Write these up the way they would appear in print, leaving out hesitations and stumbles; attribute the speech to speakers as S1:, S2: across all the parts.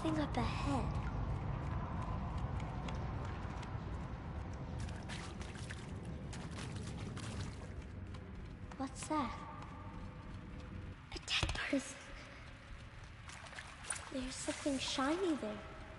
S1: something up ahead. What's that? A dead person. There's something shiny there.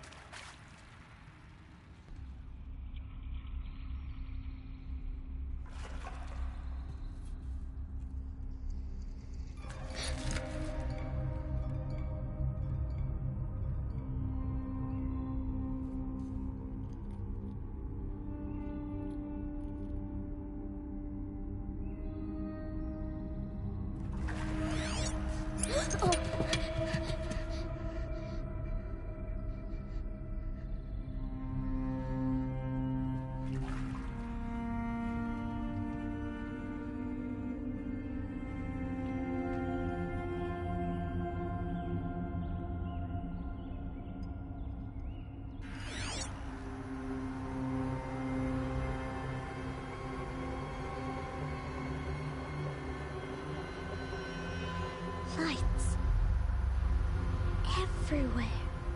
S1: Lights. Everywhere.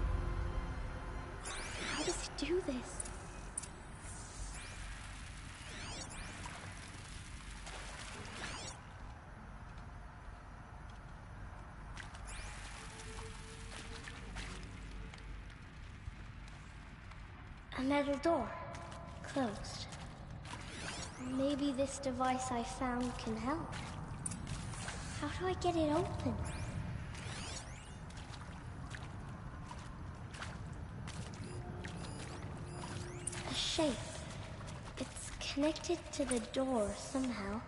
S1: How does it do this? A metal door. Closed. Maybe this device I found can help. How do I get it open? A shape. It's connected to the door somehow.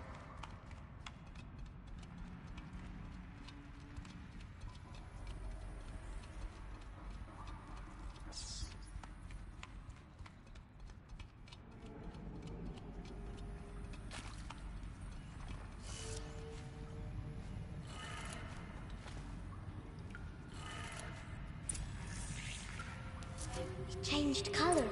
S1: It changed color.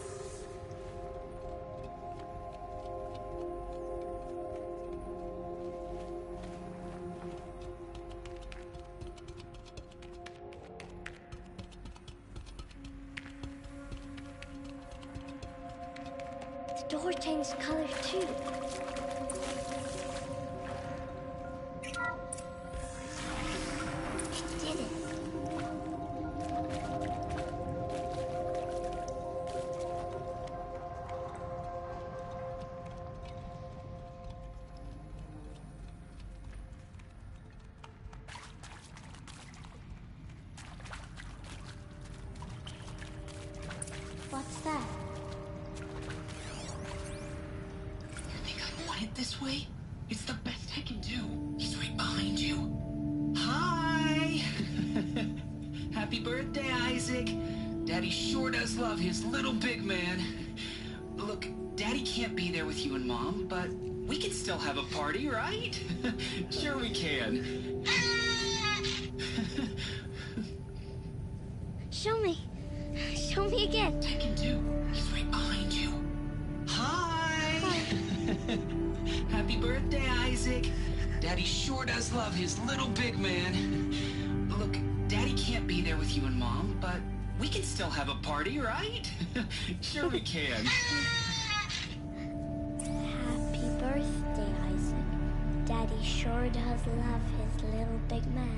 S1: The door changed color too. It did it. What's that?
S2: You think I want it this way? It's the best I can do. He's right behind you. Hi! Happy birthday, Isaac. Daddy sure does love his little big man. Look, Daddy can't be there with you and Mom, but we can still have a party, right? Sure we can.
S1: Show me. Show me again.
S2: I can do. He's right behind you. Hi! Happy birthday, Isaac. Daddy sure does love his little big man. Look, Daddy can't be there with you and Mom, but we can still have a party, right? Sure we can.
S1: Happy birthday, Isaac. Daddy sure does love his little big man.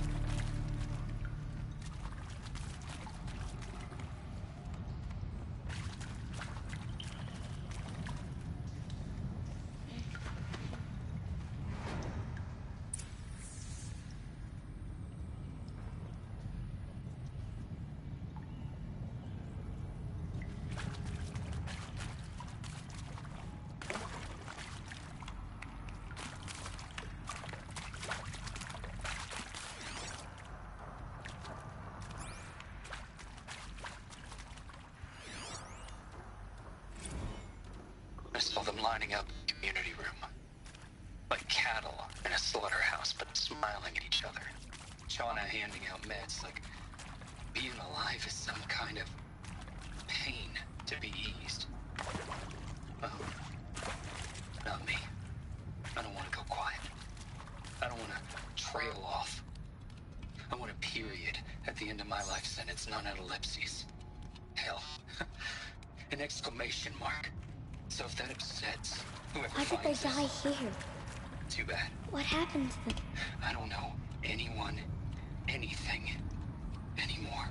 S2: I saw them lining up in the community room. Like cattle in a slaughterhouse, but smiling at each other. Shauna handing out meds like being alive is some kind of pain to be eased. Oh, not me. I don't want to go quiet. I don't want to trail off. I want a period at the the end of my life sentence, not an ellipses. Hell, an exclamation mark. So if that upsets whoever
S1: Why did they
S2: finds
S1: die
S2: us,
S1: here?
S2: too bad.
S1: What happened to them?
S2: I don't know anyone, anything, anymore.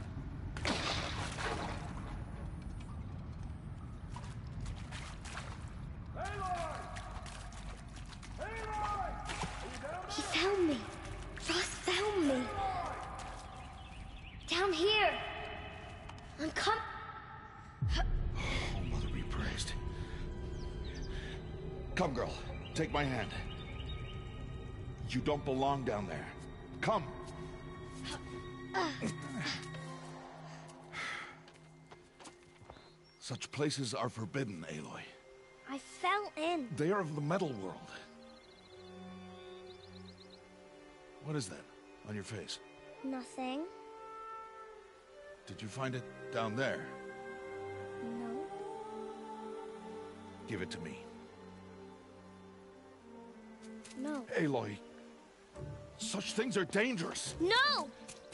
S1: He found me. Ross found me. Down here. I'm coming.
S3: Oh, Mother be praised. Come, girl. Take my hand. You don't belong down there. Come. Such places are forbidden, Aloy.
S1: I fell in.
S3: They are of the metal world. What is that on your face?
S1: Nothing.
S3: Did you find it down there?
S1: No.
S3: Give it to me.
S1: No.
S3: Aloy, such things are dangerous.
S1: No!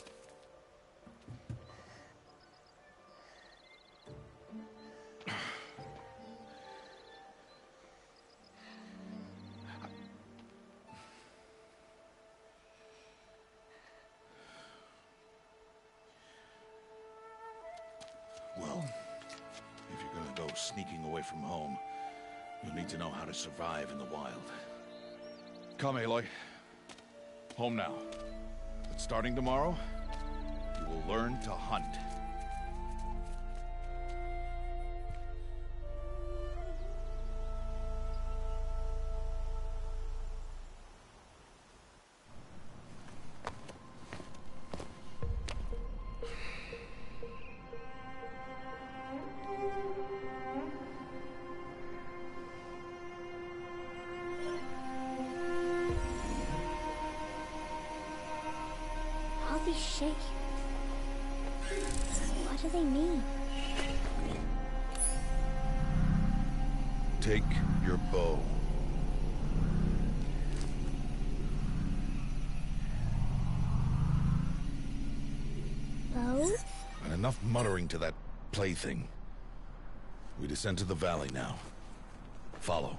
S3: Well, if you're gonna go sneaking away from home, you'll need to know how to survive in the wild. Come, Aloy. Home now. But starting tomorrow, you will learn to hunt.
S1: All these shapes. What do they mean?
S3: Take your bow.
S1: Bow?
S3: And enough muttering to that plaything. We descend to the valley now. Follow.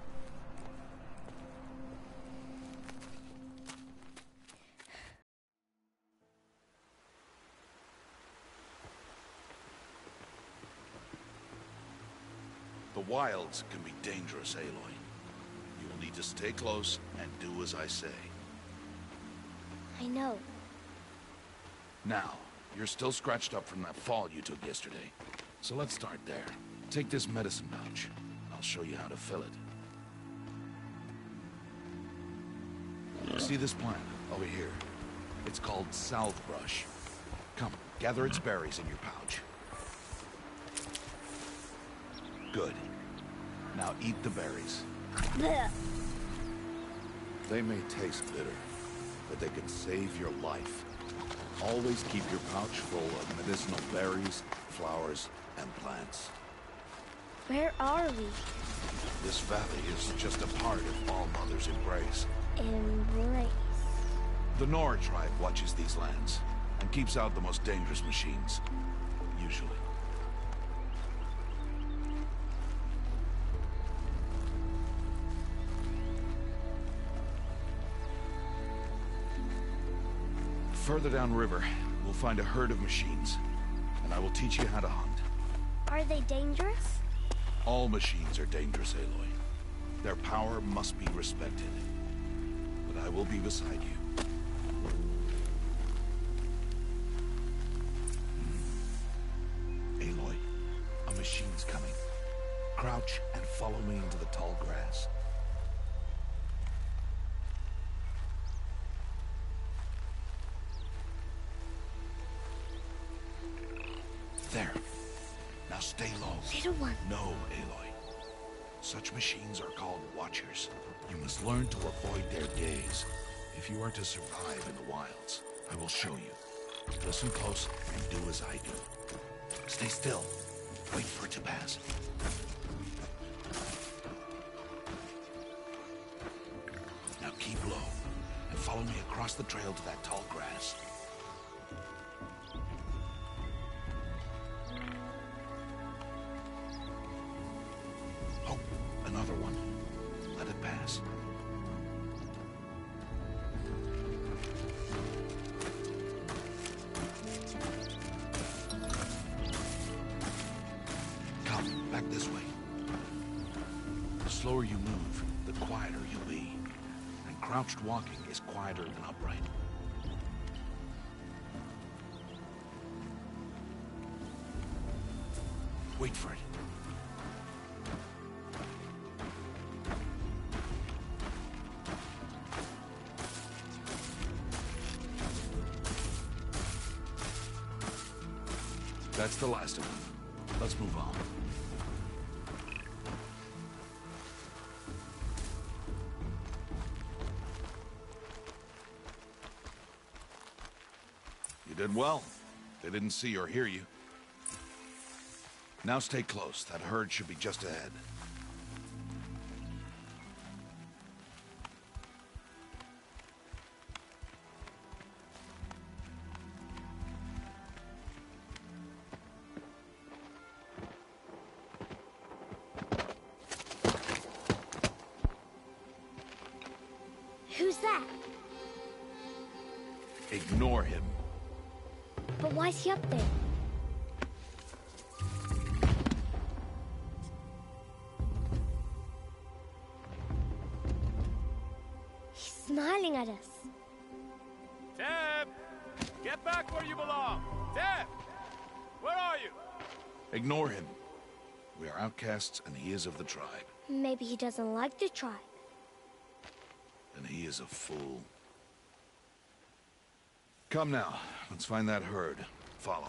S3: The wilds can be dangerous, Aloy. You will need to stay close and do as I say.
S1: I know.
S3: Now, you're still scratched up from that fall you took yesterday. So let's start there. Take this medicine pouch. I'll show you how to fill it. See this plant over here? It's called salve brush. Come, gather its berries in your pouch. Good. Now eat the berries.
S1: Blech.
S3: They may taste bitter, but they can save your life. Always keep your pouch full of medicinal berries, flowers, and plants.
S1: Where are we?
S3: This valley is just a part of All Mother's embrace.
S1: Embrace.
S3: The Nora tribe watches these lands and keeps out the most dangerous machines, usually. Further downriver, we'll find a herd of machines, and I will teach you how to hunt.
S1: Are they dangerous?
S3: All machines are dangerous, Aloy. Their power must be respected. But I will be beside you. Aloy, a machine's coming. Crouch and follow me into the tall grass. There. Now stay low.
S1: Little one.
S3: No, Aloy. Such machines are called Watchers. You must learn to avoid their gaze if you are to survive in the wilds. I will show you. Listen close and do as I do. Stay still. Wait for it to pass. Now keep low and follow me across the trail to that tall grass. another one. Let it pass. Come, back this way. The slower you move, the quieter you'll be. And crouched walking is quieter than upright. Wait for it. That's the last of them. Let's move on. You did well. They didn't see or hear you. Now stay close. That herd should be just ahead.
S1: Who's that?
S3: Ignore him.
S1: But why's he up there? He's smiling at us.
S4: Teb! Get back where you belong! Teb! Where are you?
S3: Ignore him. We are outcasts, and he is of the tribe.
S1: Maybe he doesn't like the tribe.
S3: And he is a fool. Come now. Let's find that herd. Follow.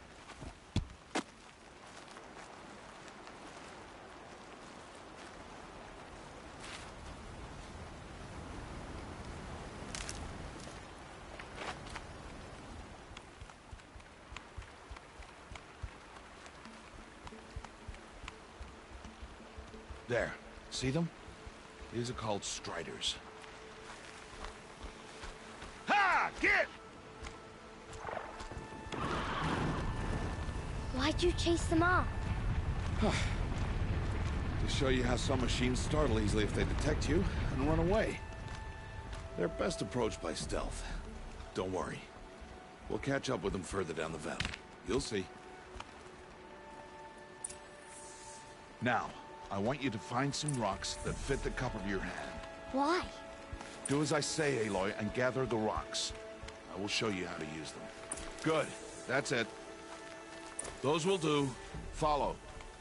S3: There. See them? These are called striders. Ha! Get!
S1: Why'd you chase them off?
S3: To show you how some machines startle easily if they detect you and run away. They're best approached by stealth. Don't worry. We'll catch up with them further down the valley. You'll see. Now, I want you to find some rocks that fit the cup of your hand.
S1: Why?
S3: Do as I say, Aloy, and gather the rocks. I will show you how to use them. Good. That's it. Those will do. Follow.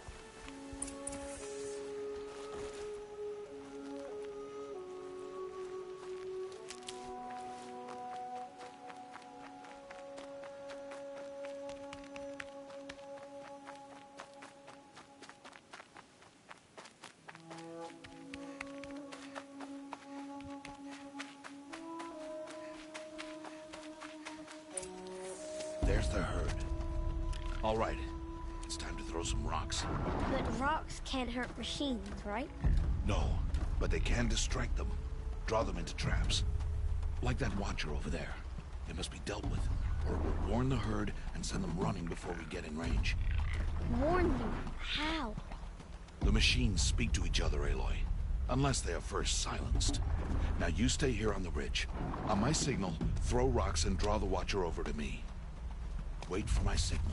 S3: There's the herd. All right. It's time to throw some rocks.
S1: But rocks can't hurt machines, right?
S3: No, but they can distract them. Draw them into traps. Like that watcher over there. They must be dealt with, or it will warn the herd and send them running before we get in range.
S1: Warn them? How?
S3: The machines speak to each other, Aloy. Unless they are first silenced. Now you stay here on the ridge. On my signal, throw rocks and draw the watcher over to me. Wait for my signal.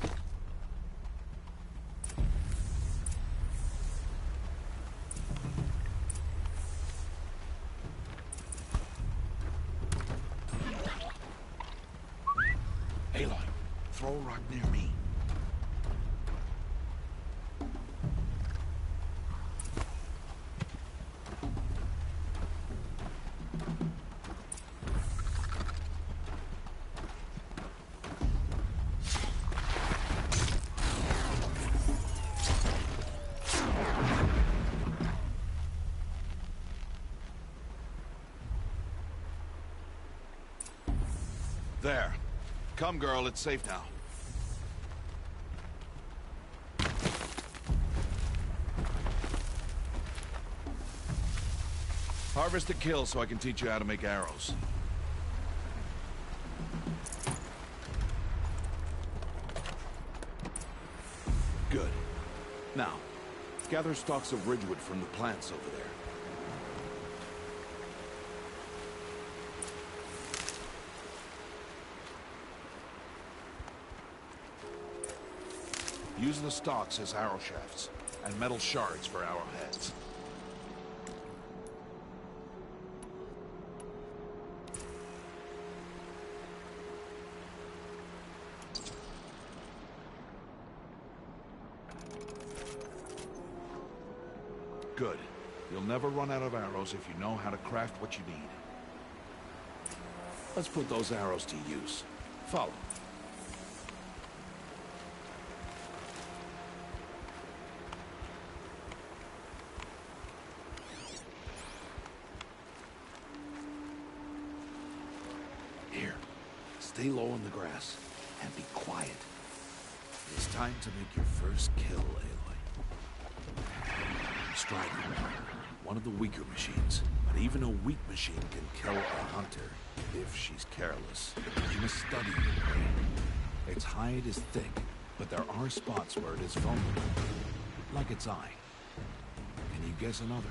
S3: Aloy, throw a rock near me. There. Come, girl, it's safe now. Harvest a kill so I can teach you how to make arrows. Good. Now, Gather stalks of ridgewood from the plants over there. Use the stalks as arrow shafts, and metal shards for arrowheads. Good. You'll never run out of arrows if you know how to craft what you need. Let's put those arrows to use. Follow. Here. Stay low on the grass and be quiet. It is time to make your first kill, Aloy. Strider, one of the weaker machines, but even a weak machine can kill a hunter if she's careless. You must study your prey. Its hide is thick, but there are spots where it is vulnerable, like its eye. Can you guess another?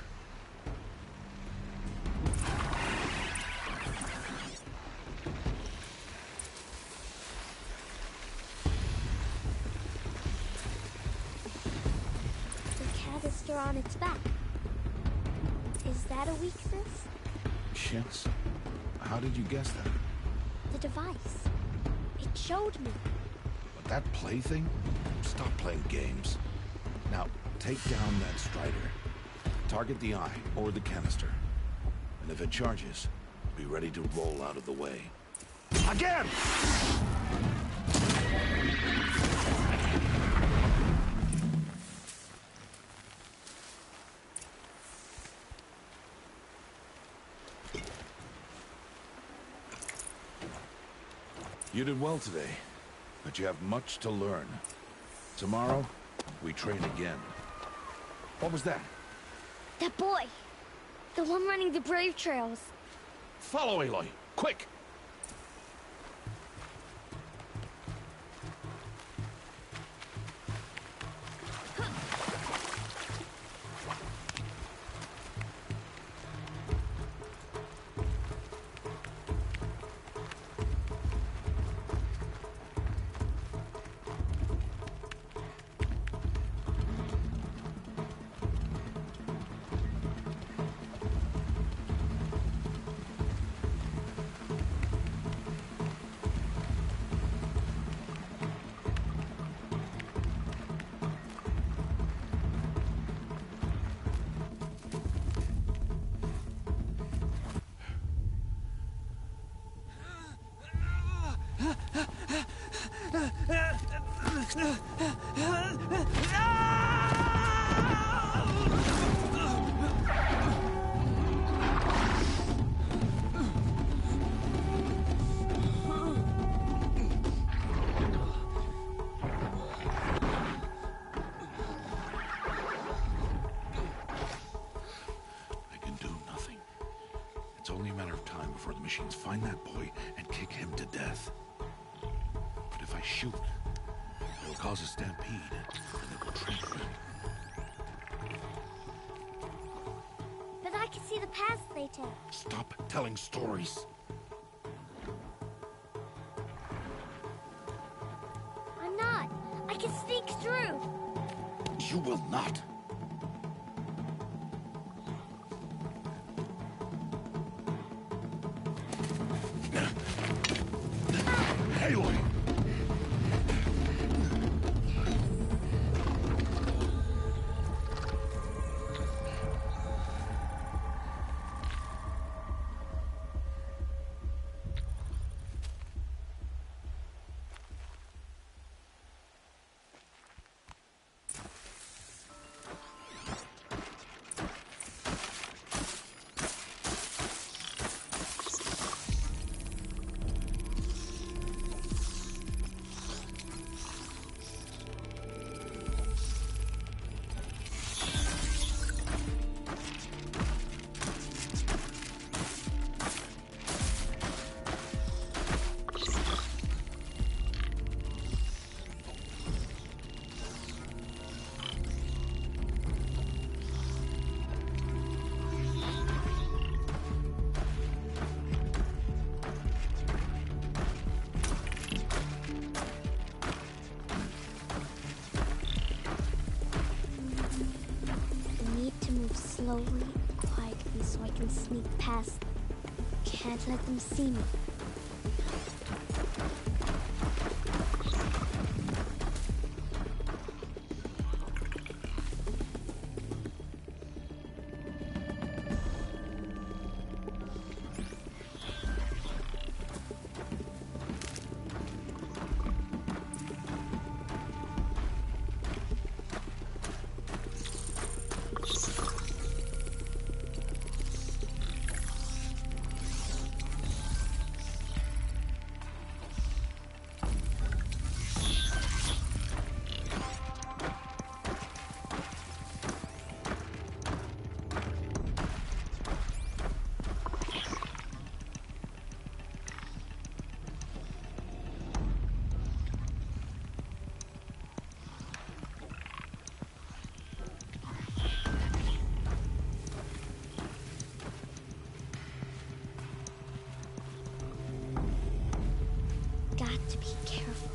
S1: On its back. Is that a weakness?
S3: Yes. How did you guess that?
S1: The device. It showed me.
S3: But that plaything? Stop playing games. Now, take down that strider. Target the eye or the canister. And if it charges, be ready to roll out of the way. Again! You did well today, but you have much to learn. Tomorrow, we train again. What was that?
S1: That boy! The one running the brave trails.
S3: Follow Aloy, quick! Machines find that boy and kick him to death. But if I shoot, it'll cause a stampede, and it will trample him.
S1: But I can see the paths they take.
S3: Stop telling stories.
S1: I'm not. I can sneak through.
S3: You will not. Aloy!
S1: slowly, quietly, so I can sneak past them. Can't let them see me. Got to be careful.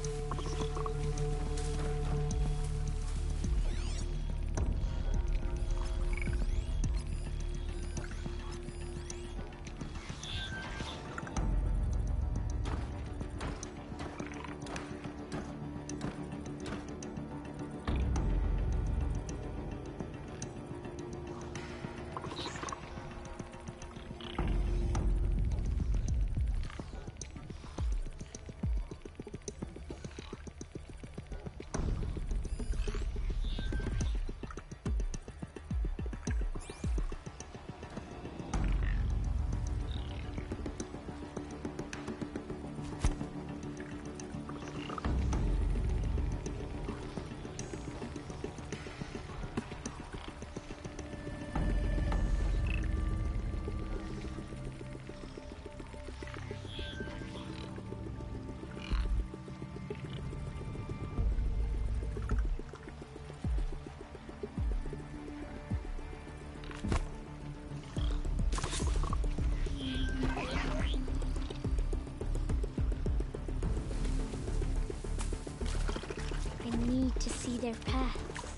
S1: I need to see their paths.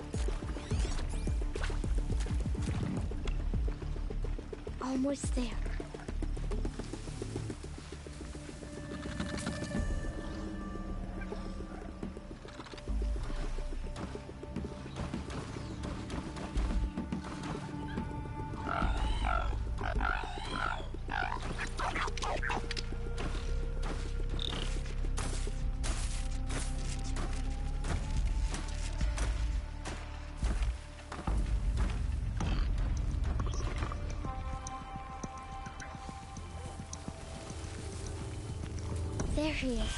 S1: Almost there. There he is.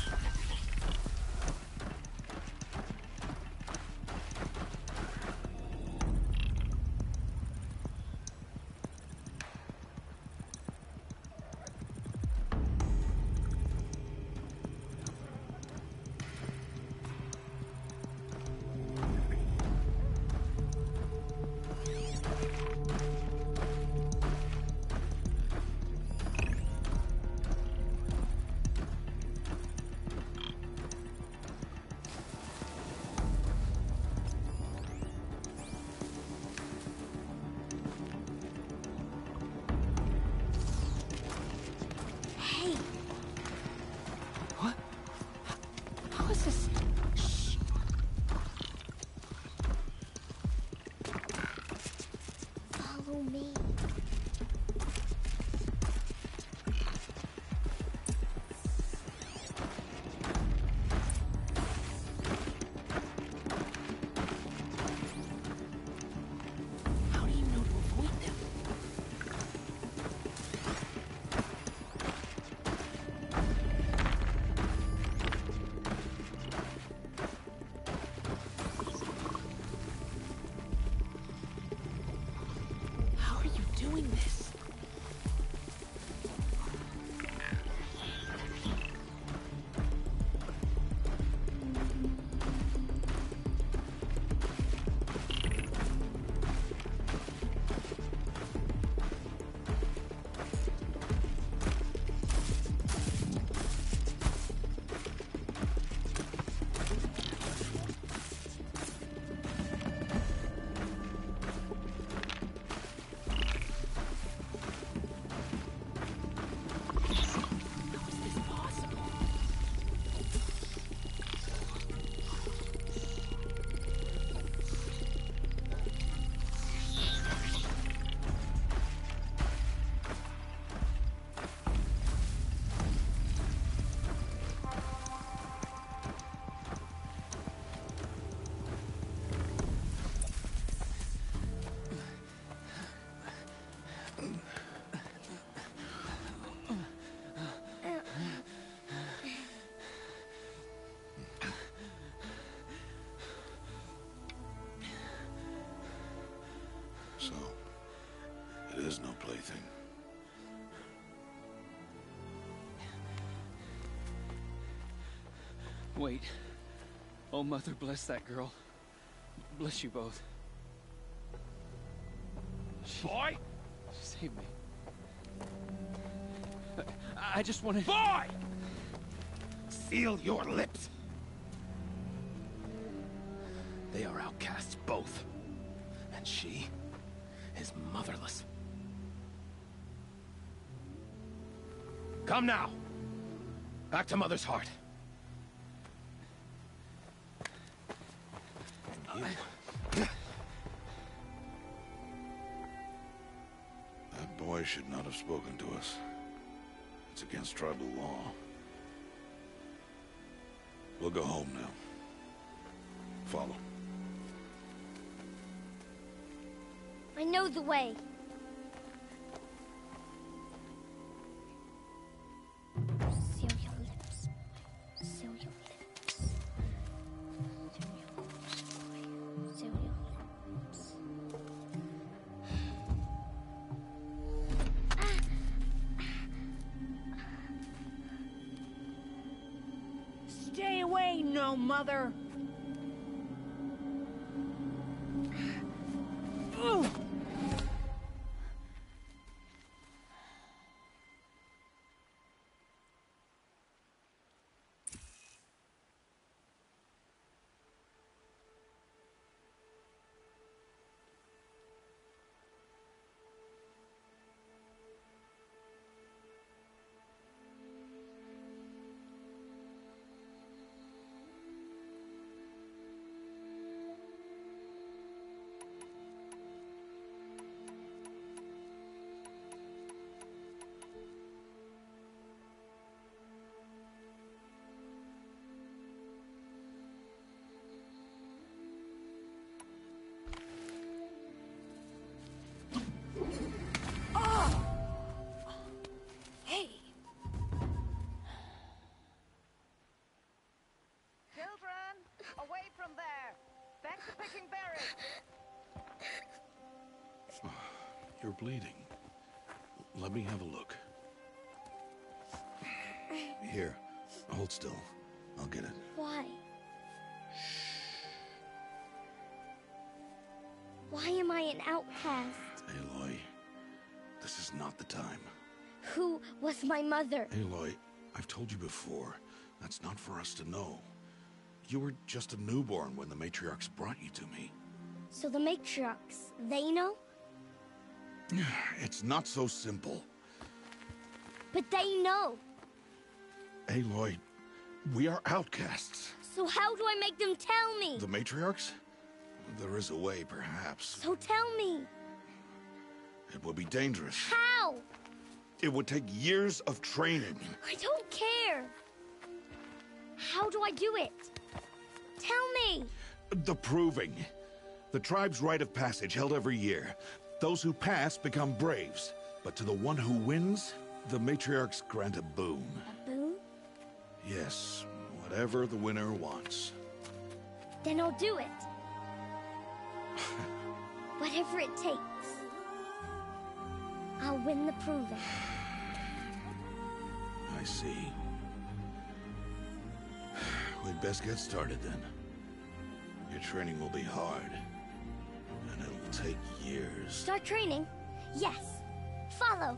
S3: It is no plaything.
S5: Wait. Oh, Mother, bless that girl. Bless you both.
S4: Boy!
S5: Save me. I just want to...
S4: Boy! Seal your lips. They are outcasts, both. And she is motherless. Come now. Back to Mother's heart. And you...
S3: That boy should not have spoken to us. It's against tribal law. We'll go home now. Follow.
S1: I know the way. Seal your lips. Seal your lips. Seal your lips, boy. Seal your lips.
S6: Stay away, no mother! Ooh. Hey!
S7: Children, away from there. Back to picking berries.
S3: You're bleeding. Let me have a look. Here, hold still. I'll get it.
S1: Why? Why am I an outcast?
S3: Aloy, this is not the time.
S1: Who was my mother?
S3: Aloy, I've told you before, that's not for us to know. You were just a newborn when the matriarchs brought you to me.
S1: So the matriarchs, they know?
S3: It's not so simple.
S1: But they know.
S3: Aloy, we are outcasts.
S1: So how do I make them tell me?
S3: The matriarchs? There is a way, perhaps.
S1: So tell me.
S3: It would be dangerous.
S1: How?
S3: It would take years of training.
S1: I don't care. How do I do it? Tell me.
S3: The proving. The tribe's rite of passage held every year. Those who pass become braves. But to the one who wins, the matriarchs grant a boon.
S1: A boon?
S3: Yes, whatever the winner wants.
S1: Then I'll do it. Whatever it takes. I'll win the proving.
S3: I see. We'd best get started then. Your training will be hard. And it'll take years.
S1: Start training? Yes. Follow.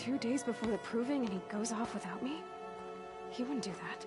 S8: 2 days before the proving and he goes off without me? He wouldn't do that.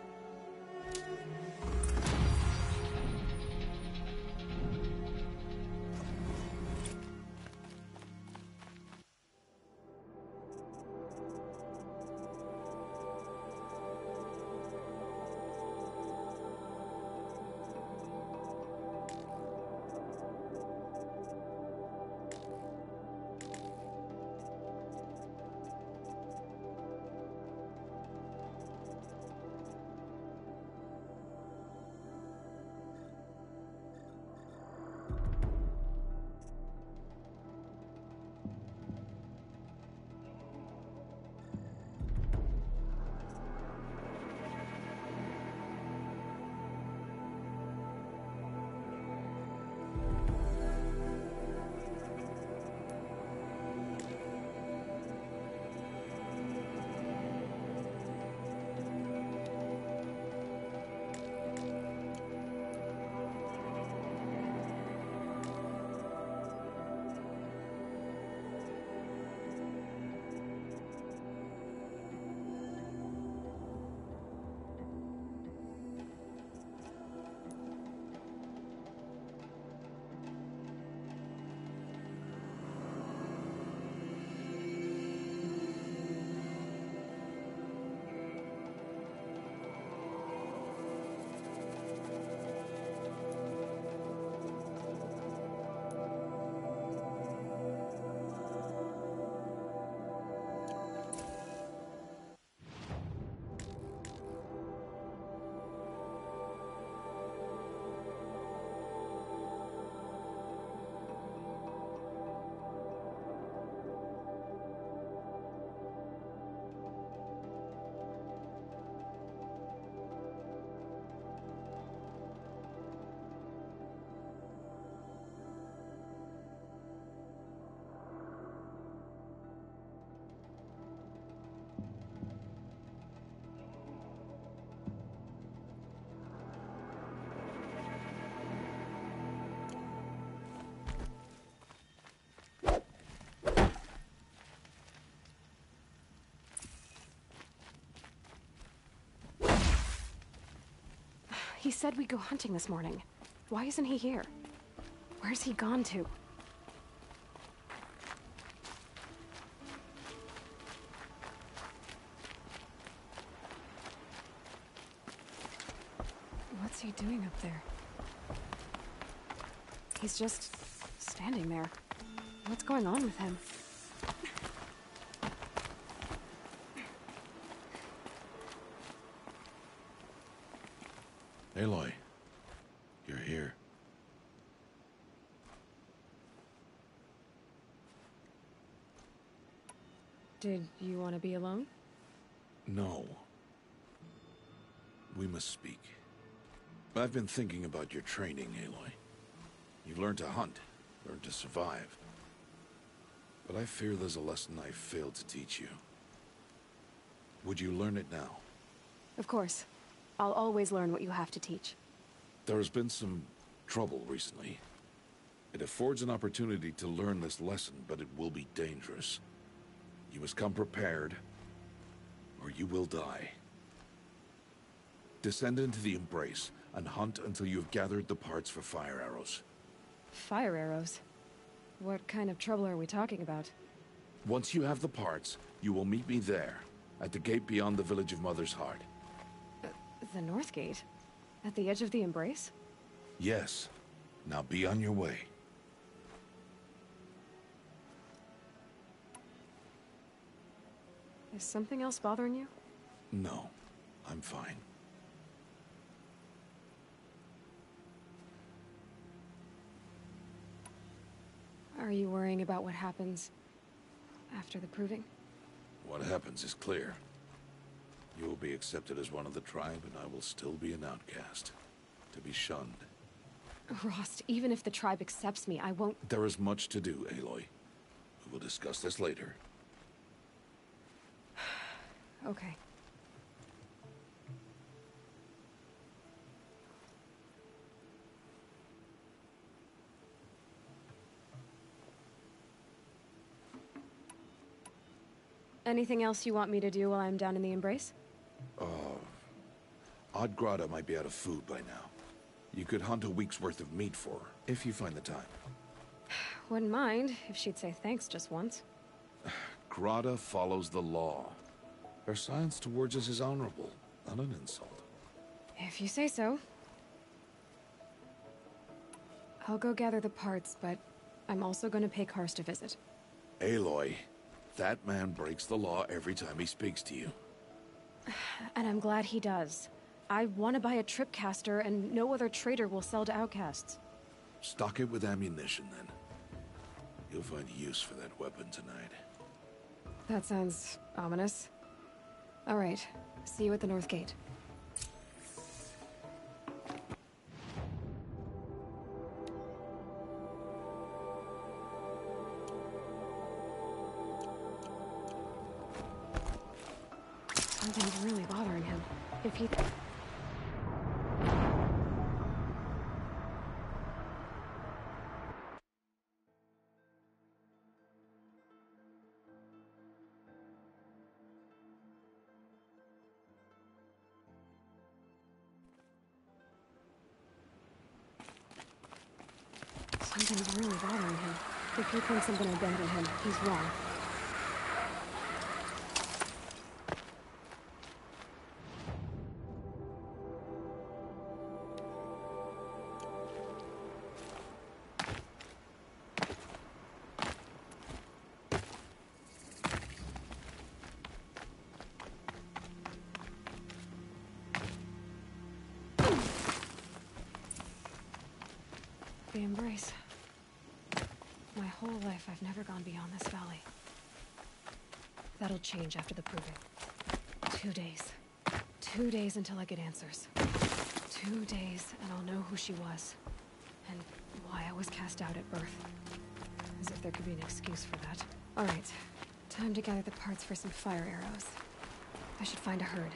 S8: He said we'd go hunting this morning. Why isn't he here? Where's he gone to? What's he doing up there? He's just standing there. What's going on with him?
S3: Aloy, you're here.
S8: Did you want to be alone?
S3: No. We must speak. I've been thinking about your training, Aloy. You've learned to hunt, learned to survive. But I fear there's a lesson I failed to teach you. Would you learn it now?
S8: Of course. I'll always learn what you have to teach.
S3: There has been some trouble recently. It affords an opportunity to learn this lesson, but it will be dangerous. You must come prepared, or you will die. Descend into the Embrace, and hunt until you have gathered the parts for fire arrows.
S8: Fire arrows? What kind of trouble are we talking about?
S3: Once you have the parts, you will meet me there, at the gate beyond the village of Mother's Heart.
S8: The North Gate? At the edge of the Embrace?
S3: Yes. Now be on your way.
S8: Is something else bothering you?
S3: No, I'm fine.
S8: Are you worrying about what happens after the proving?
S3: What happens is clear. You will be accepted as one of the tribe, and I will still be an outcast. To be shunned.
S8: Rost, even if the tribe accepts me, I won't...
S3: There is much to do, Aloy. We will discuss this later.
S8: Okay. Anything else you want me to do while I'm down in the Embrace?
S3: Odd Grata might be out of food by now. You could hunt a week's worth of meat for her, if you find the time.
S8: Wouldn't mind if she'd say thanks just once.
S3: Grata follows the law. Her silence towards us is honorable, not an insult.
S8: If you say so. I'll go gather the parts, but I'm also going to pay Karst a visit.
S3: Aloy, that man breaks the law every time he speaks to you.
S8: And I'm glad he does. I want to buy a tripcaster, and no other trader will sell to outcasts.
S3: Stock it with ammunition, then. You'll find use for that weapon tonight.
S8: That sounds ominous. All right, see you at the North Gate. Something's really bothering him. If he... Something's really bothering him. If he thinks I'm gonna abandon him, he's wrong. The Embrace. My whole life, I've never gone beyond this valley. That'll change after the proving. 2 days. 2 days until I get answers. 2 days, and I'll know who she was. And why I was cast out at birth. As if there could be an excuse for that. Alright, time to gather the parts for some fire arrows. I should find a herd.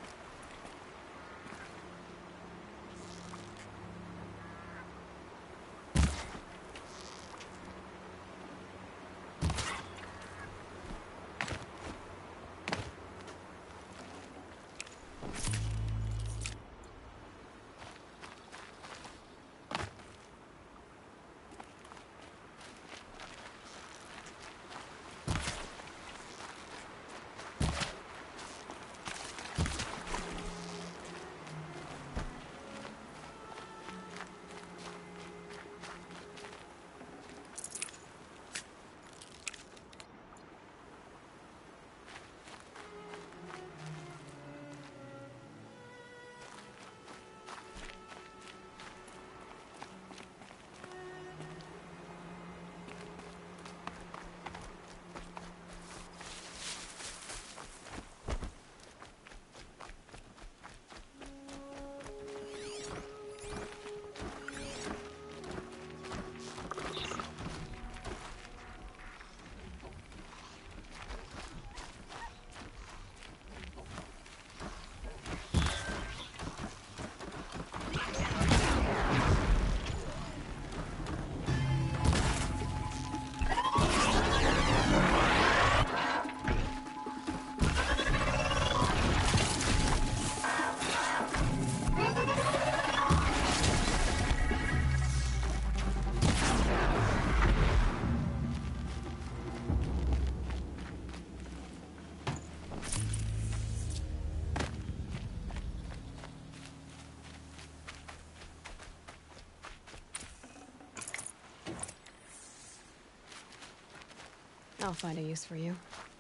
S8: I'll find a use for you.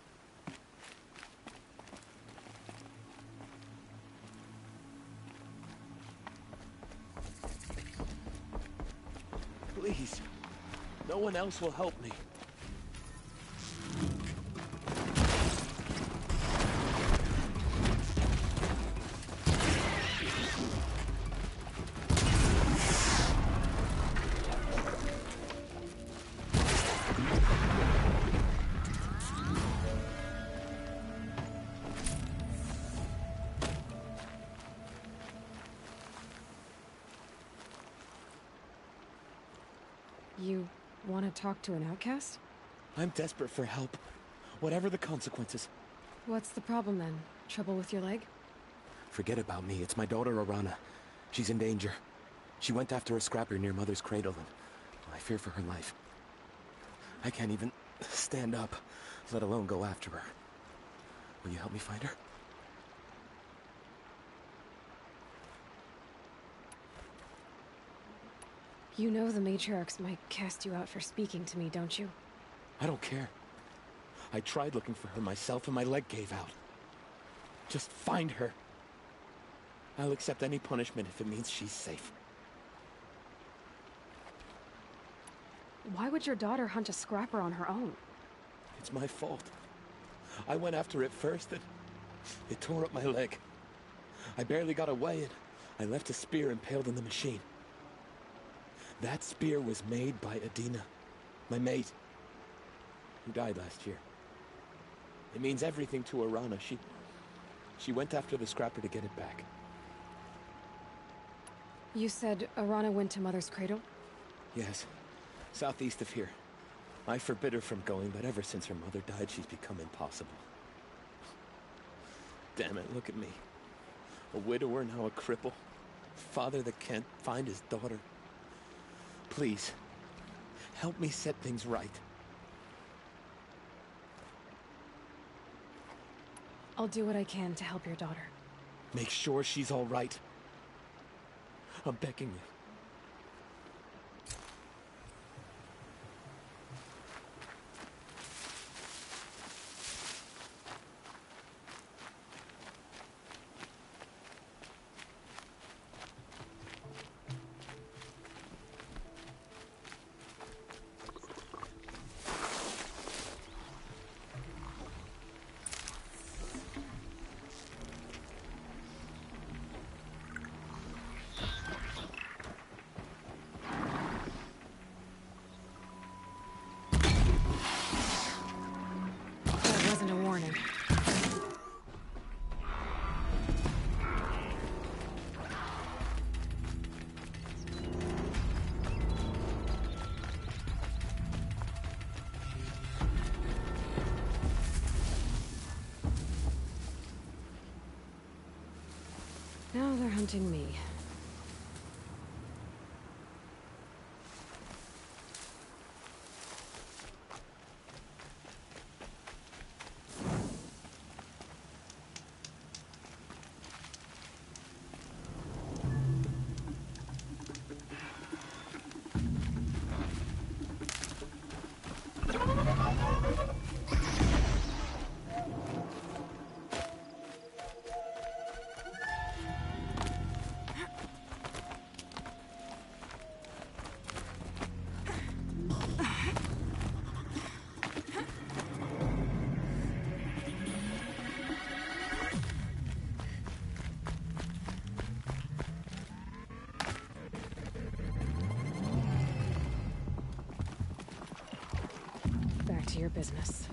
S9: Please. No one else will help me.
S8: You want to talk to an outcast?
S9: I'm desperate for help. Whatever the consequences,
S8: What's the problem then? Trouble with your leg?
S9: Forget about me. It's my daughter, Arana. She's in danger. She went after a scrapper near Mother's cradle, and I fear for her life. I can't even stand up, let alone go after her. Will you help me find her?
S8: You know the matriarchs might cast you out for speaking to me, don't you?
S9: I don't care. I tried looking for her myself and my leg gave out. Just find her. I'll accept any punishment if it means she's safe.
S8: Why would your daughter hunt a scrapper on her own?
S9: It's my fault. I went after it first and it tore up my leg. I barely got away and I left a spear impaled in the machine. That spear was made by Adina, my mate, who died last year. It means everything to Arana. She went after the scrapper to get it back.
S8: You said Arana went to Mother's cradle?
S9: Yes, southeast of here. I forbid her from going, but ever since her mother died, she's become impossible. Damn it, look at me. A widower, now a cripple. Father that can't find his daughter. Please, help me set things right.
S8: I'll do what I can to help your daughter.
S9: Make sure she's all right. I'm begging you.
S8: That wasn't a warning. Now they're hunting me. Back to your business.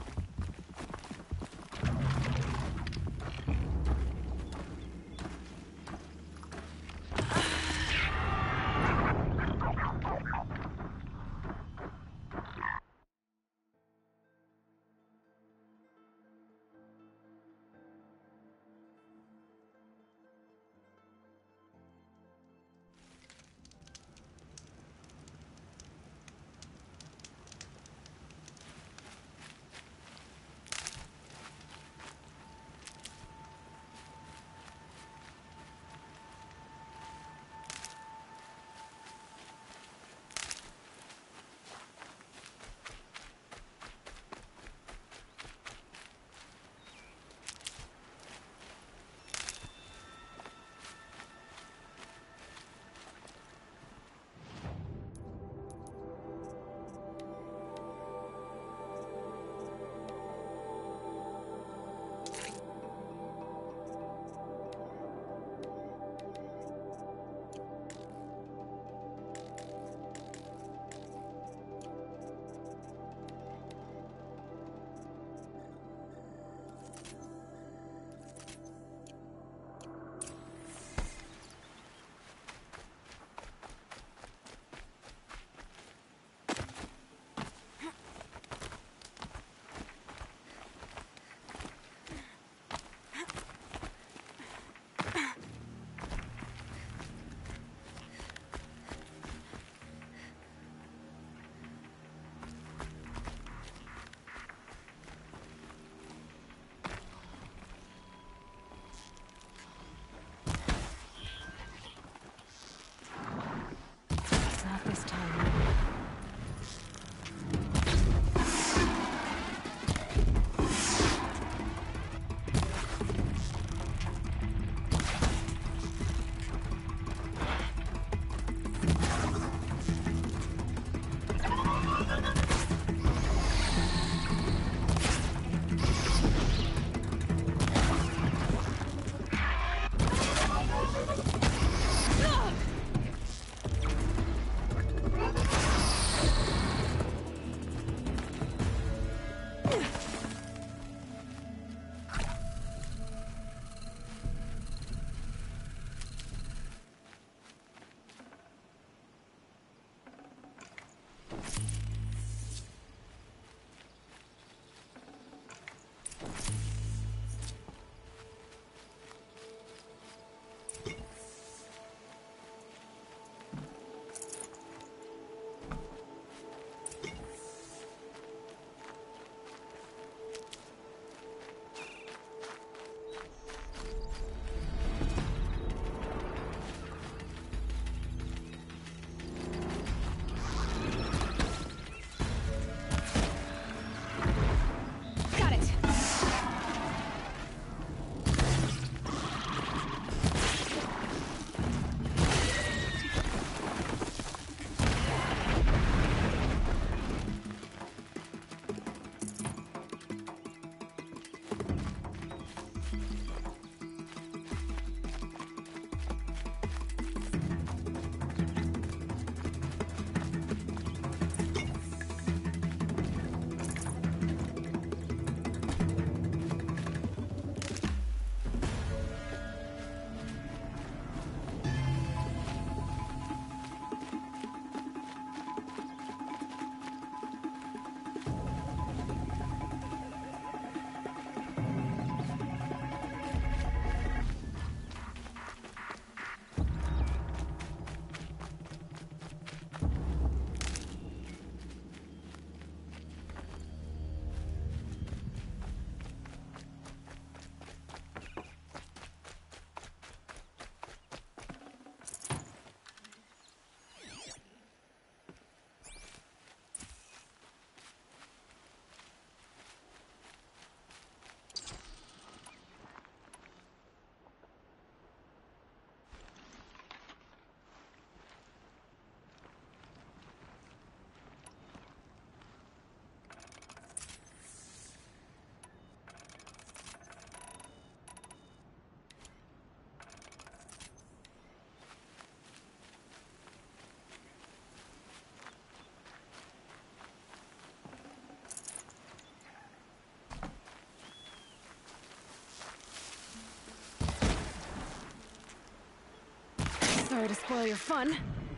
S8: Sorry to spoil your fun.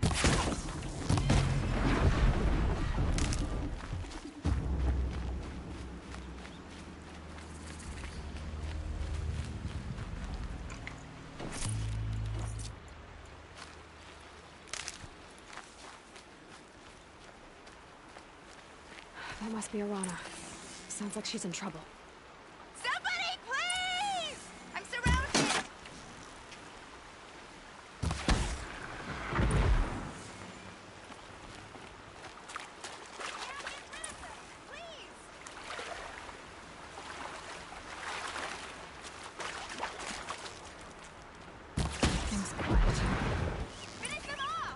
S8: That must be Arana. Sounds like she's in trouble.
S6: Somebody, please! I'm surrounded!
S8: Things quiet.
S6: Finish them off!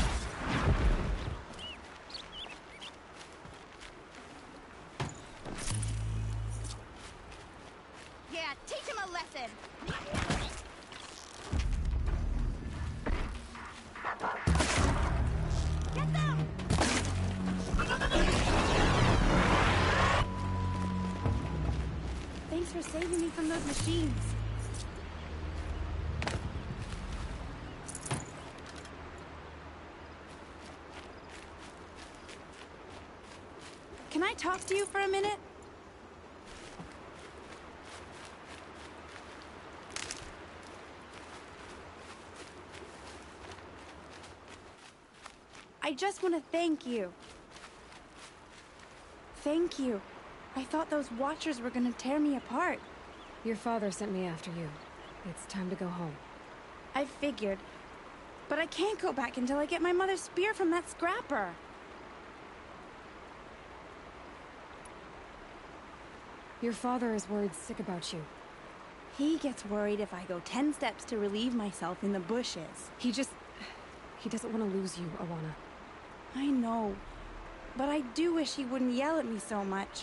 S6: Yeah, teach him a lesson! Get them!
S10: Thanks for saving me from those machines. Can I talk to you for a minute? I just want to thank you. Thank you. I thought those Watchers were gonna tear me apart.
S8: Your father sent me after you. It's time to go home.
S10: I figured. But I can't go back until I get my mother's spear from that scrapper.
S8: Your father is worried sick about you.
S10: He gets worried if I go 10 steps to relieve myself in the bushes.
S8: He doesn't want to lose you, Arana.
S10: I know. But I do wish he wouldn't yell at me so much.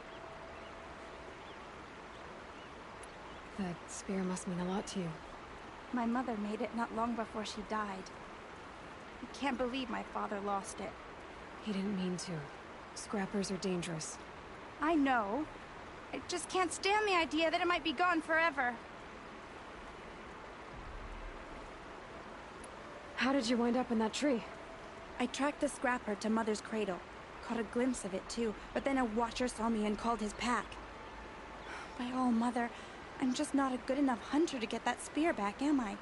S8: That spear must mean a lot to you.
S10: My mother made it not long before she died. I can't believe my father lost it.
S8: He didn't mean to. Scrappers are dangerous.
S10: I know. I just can't stand the idea that it might be gone forever.
S8: How did you wind up in that tree?
S10: I tracked the scrapper to Mother's cradle. Caught a glimpse of it too, but then a Watcher saw me and called his pack. By all, Mother, I'm just not a good enough hunter to get that spear back, am I?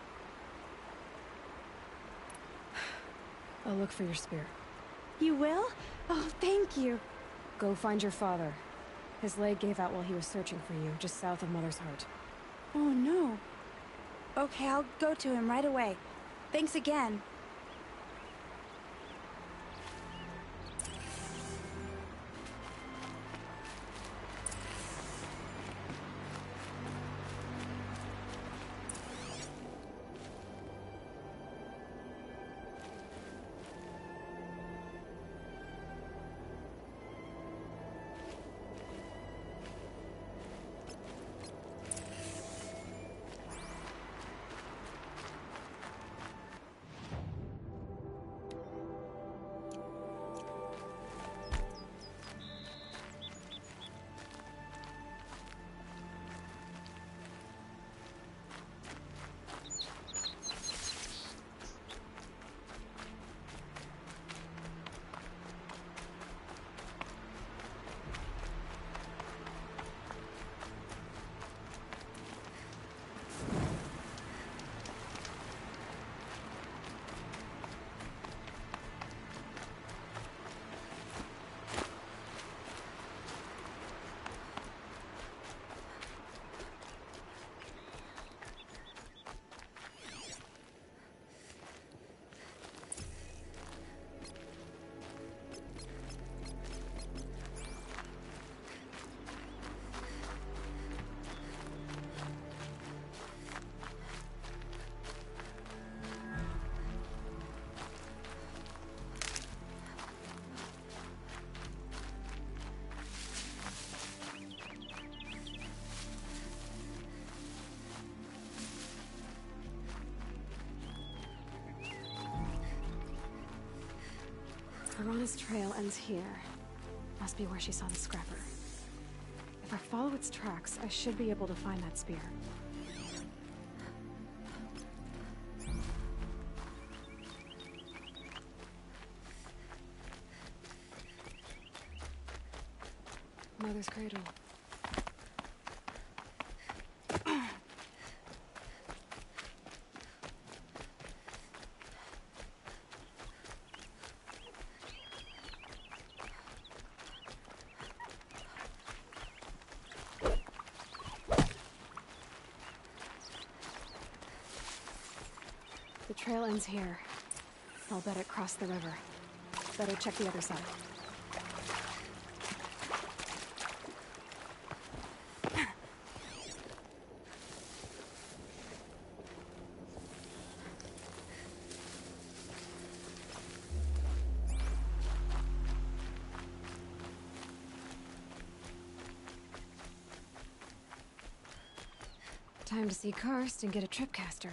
S8: I'll look for your spear.
S10: You will? Oh, thank you.
S8: Go find your father. His leg gave out while he was searching for you, just south of Mother's Heart.
S10: Oh, no. Okay, I'll go to him right away. Thanks again.
S8: Arana's trail ends here. Must be where she saw the scrapper. If I follow its tracks, I should be able to find that spear. Mother's cradle. The trail ends here. I'll bet it crossed the river. Better check the other side. Time to see Karst and get a tripcaster.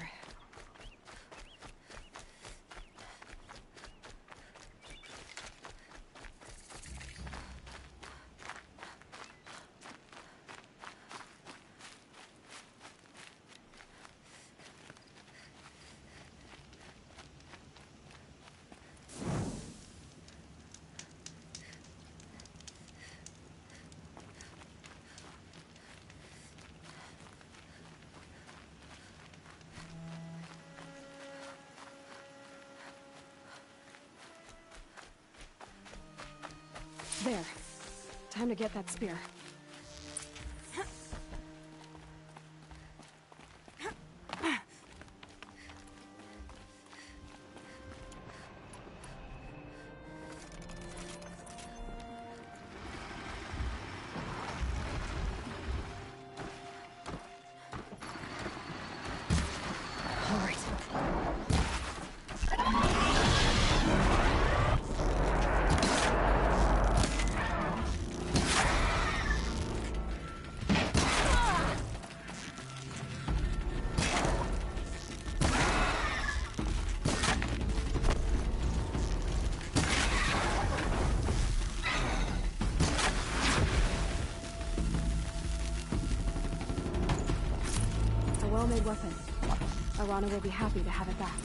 S8: There. Time to get that spear. Well-made weapon. Arana will be happy to have it back.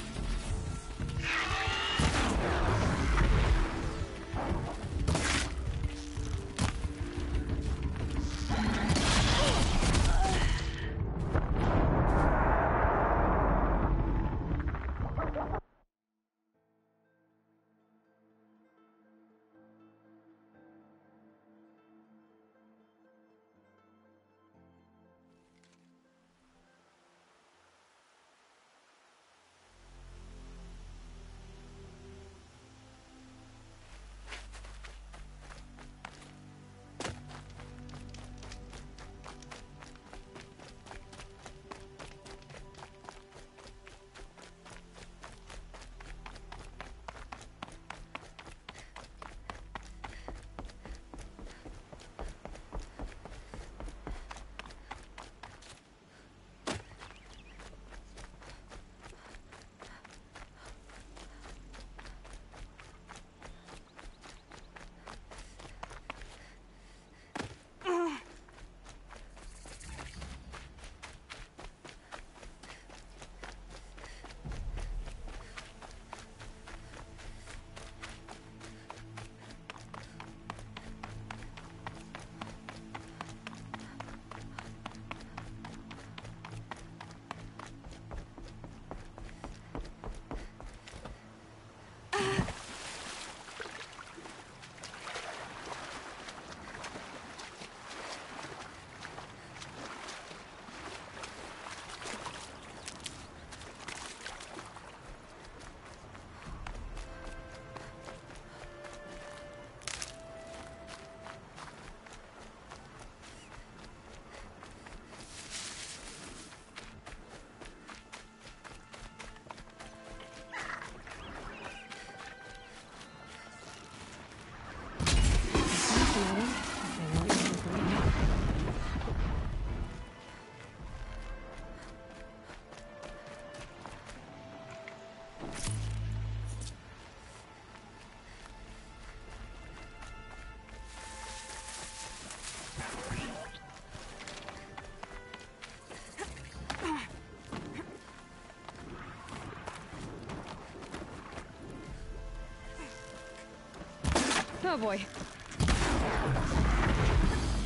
S8: Oh boy.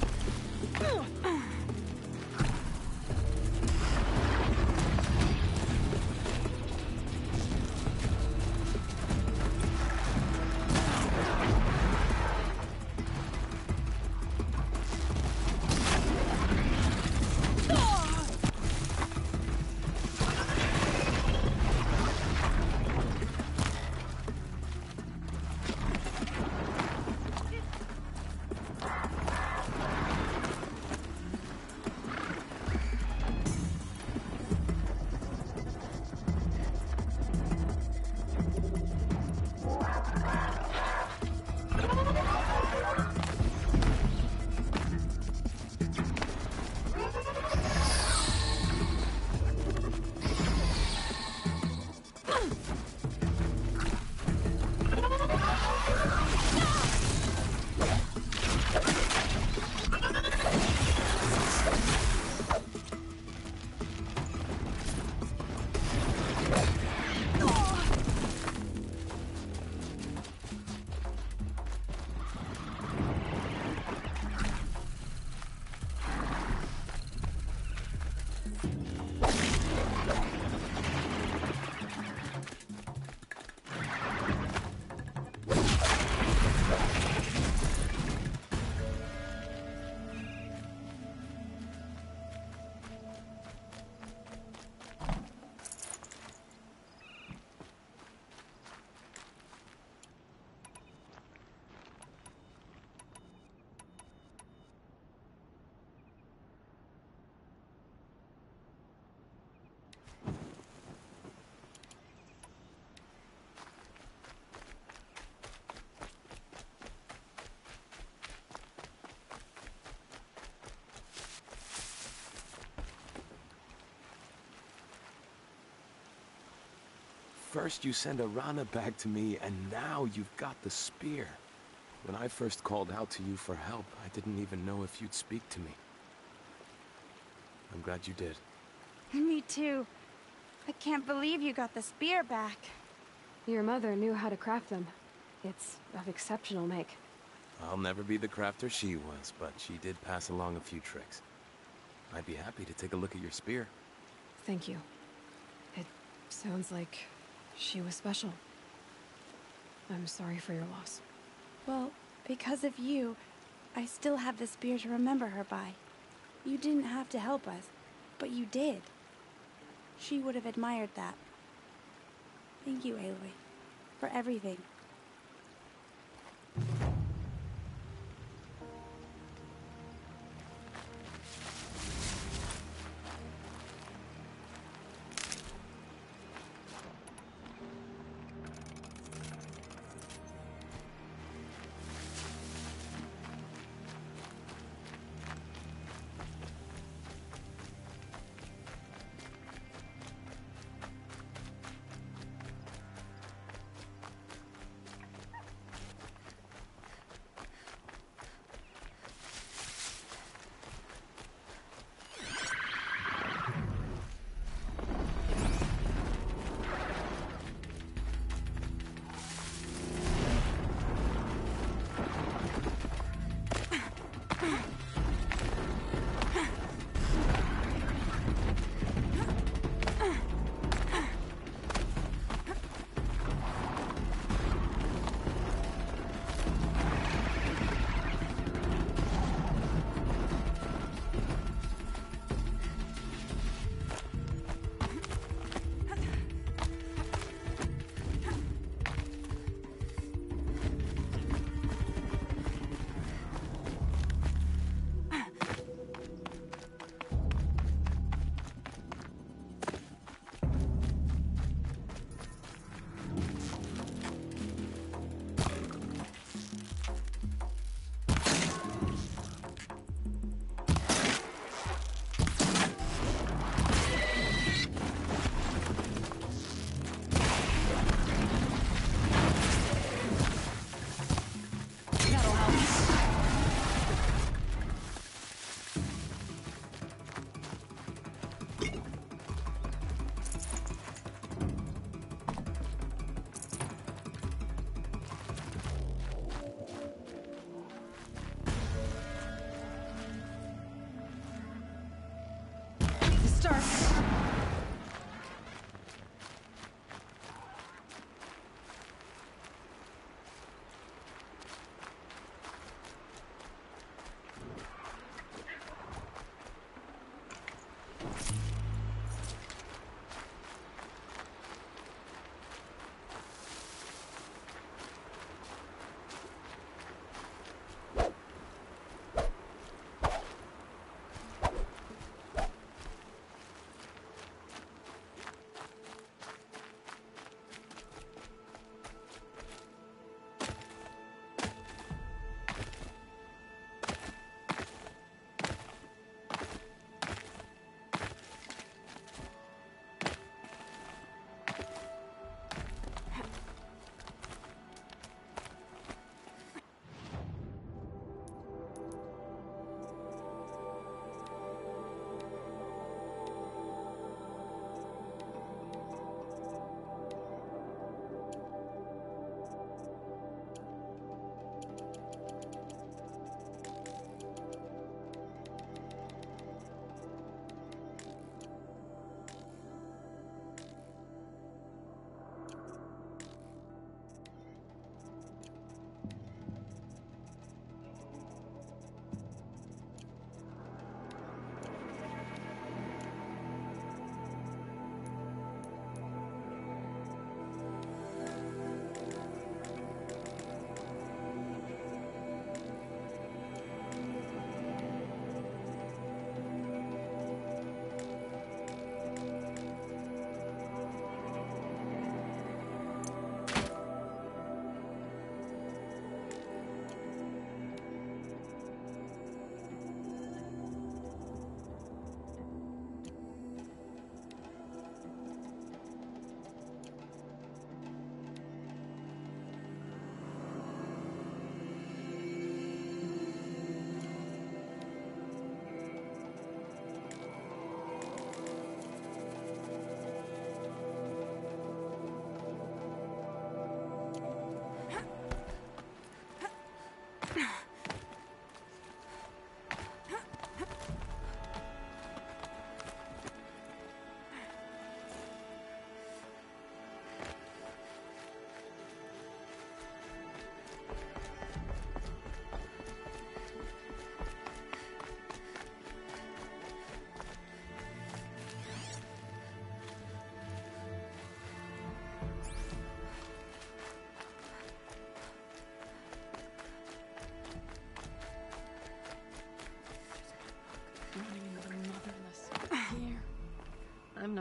S9: First you send Arana back to me, and now you've got the spear. When I first called out to you for help, I didn't even know if you'd speak to me. I'm glad you did.
S10: Me too. I can't believe you got the spear back.
S8: Your mother knew how to craft them. It's of exceptional make.
S9: I'll never be the crafter she was, but she did pass along a few tricks. I'd be happy to take a look at your spear.
S8: Thank you. It sounds like she was special. I'm sorry for your loss.
S10: Well, because of you, I still have the spear to remember her by. You didn't have to help us, but you did. She would have admired that. Thank you, Aloy, for everything.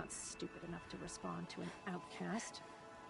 S11: not stupid enough to respond to an outcast.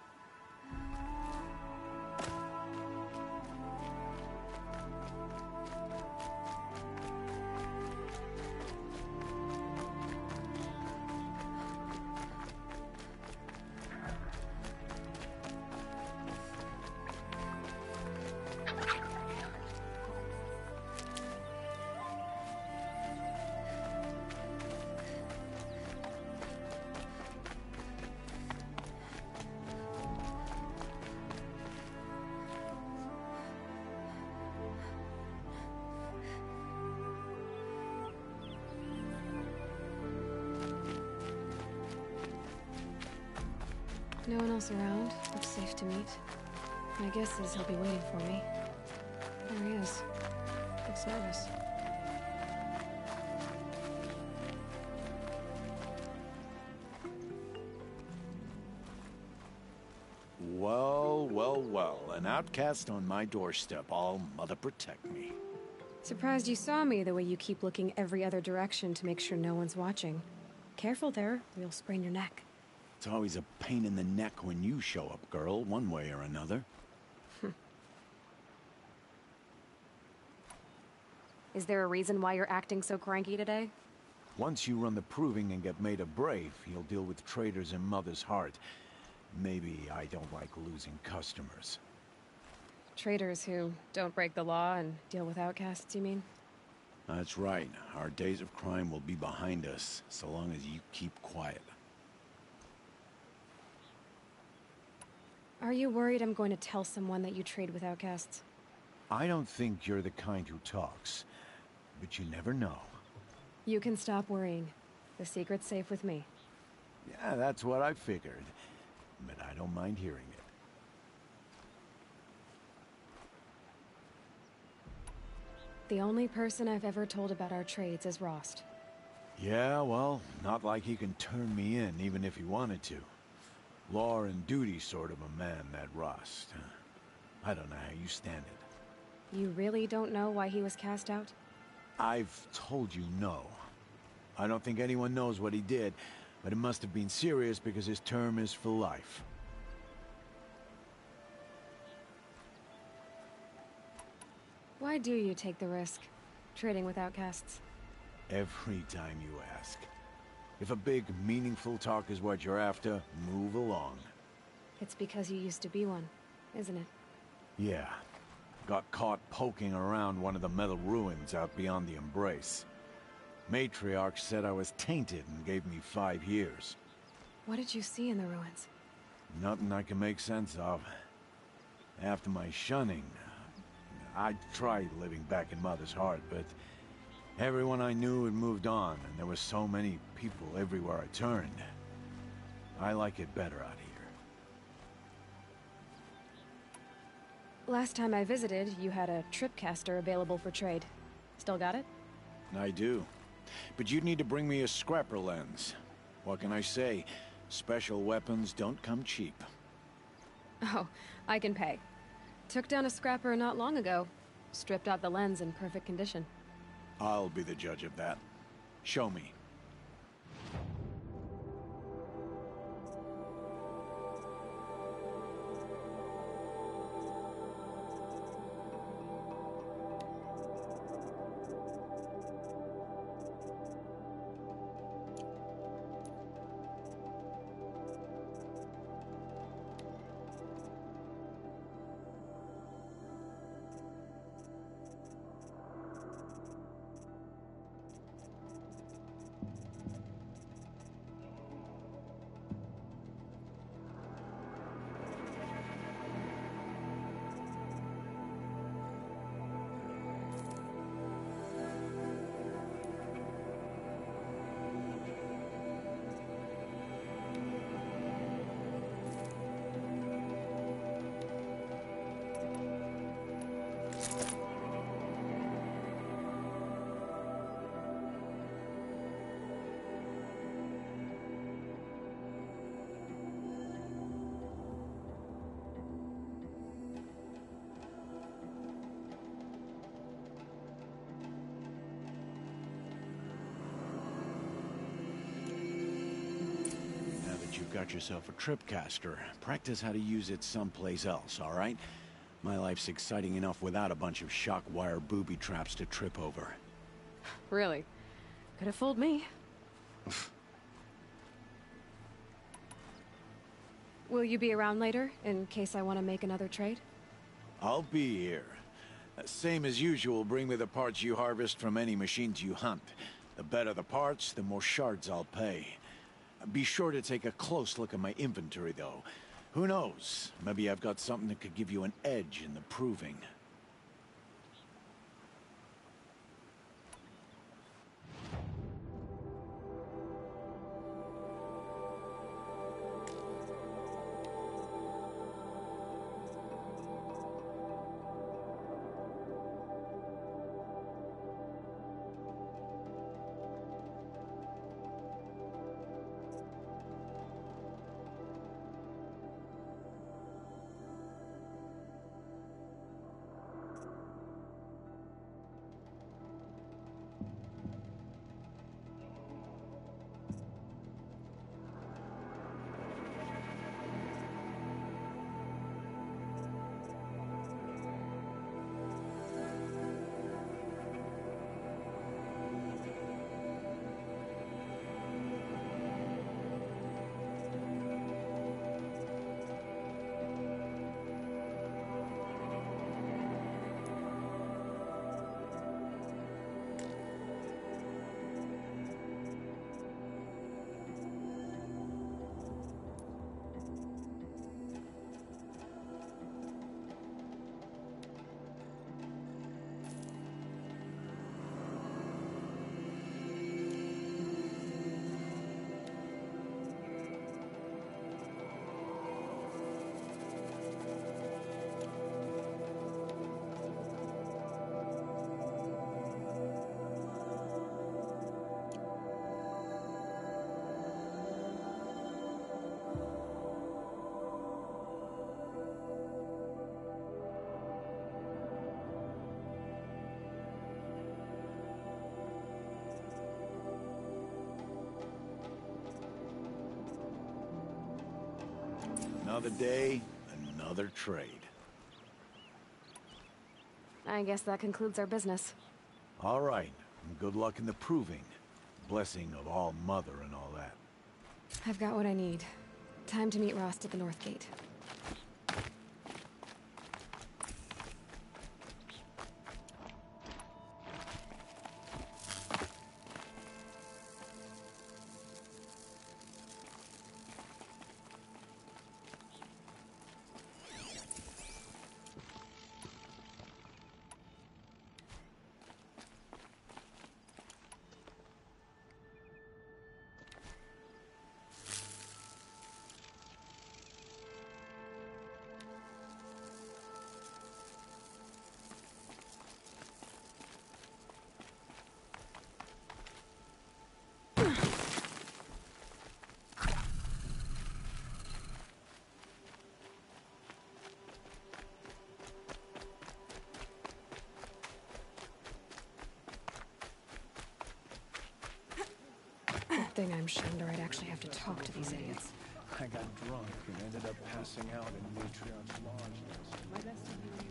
S8: No one else around. Looks safe to meet. My guess is he'll be waiting for me. There he is. Looks nervous.
S3: Well, well, well. An outcast on my doorstep. All mother protect me.
S8: Surprised you saw me the way you keep looking every other direction to make sure no one's watching. Careful there, or you'll sprain your neck.
S3: It's always a pain in the neck when you show up, girl, one way or another.
S8: Is there a reason why you're acting so cranky today?
S3: Once you run the proving and get made a brave, you'll deal with traitors in Mother's Heart. Maybe I don't like losing customers.
S8: Traitors who don't break the law and deal with outcasts, you mean?
S3: That's right. Our days of crime will be behind us, so long as you keep quiet.
S8: Are you worried I'm going to tell someone that you trade with outcasts?
S3: I don't think you're the kind who talks, but you never know.
S8: You can stop worrying. The secret's safe with me.
S3: Yeah, that's what I figured. But I don't mind hearing it.
S8: The only person I've ever told about our trades is Rost.
S3: Yeah, well, not like he can turn me in, even if he wanted to. Law and duty sort of a man, that Rost. I don't know how you stand it.
S8: You really don't know why he was cast out?
S3: I've told you no. I don't think anyone knows what he did, but it must have been serious because his term is for life.
S8: Why do you take the risk, trading with outcasts?
S3: Every time you ask. If a big, meaningful talk is what you're after, move along.
S8: It's because you used to be one, isn't it?
S3: Yeah. Got caught poking around one of the metal ruins out beyond the Embrace. Matriarch said I was tainted and gave me 5 years.
S8: What did you see in the ruins?
S3: Nothing I can make sense of. After my shunning, I tried living back in Mother's Heart, but everyone I knew had moved on, and there were so many people everywhere I turned. I like it better out here.
S8: Last time I visited, you had a tripcaster available for trade. Still got it?
S3: I do. But you'd need to bring me a scrapper lens. What can I say? Special weapons don't come cheap.
S8: Oh, I can pay. Took down a scrapper not long ago. Stripped out the lens in perfect condition.
S3: I'll be the judge of that. Show me.
S12: you've got yourself a tripcaster, practice how to use it someplace else, all right? My life's exciting enough without a bunch of shock wire booby traps to trip over.
S8: Really? Could have fooled me. Will you be around later, in case I want to make another trade?
S12: I'll be here. Same as usual, bring me the parts you harvest from any machines you hunt. The better the parts, the more shards I'll pay. Be sure to take a close look at my inventory, though. Who knows? Maybe I've got something that could give you an edge in the proving. Another day, another trade.
S8: I guess that concludes our business.
S12: All right, and good luck in the proving. Blessing of All Mother and all that.
S8: I've got what I need. Time to meet Rost at the North Gate. Good thing I'm shunned, or I'd actually have to talk to these idiots.
S5: I got drunk and ended up passing out in Matriarch's lodge. My best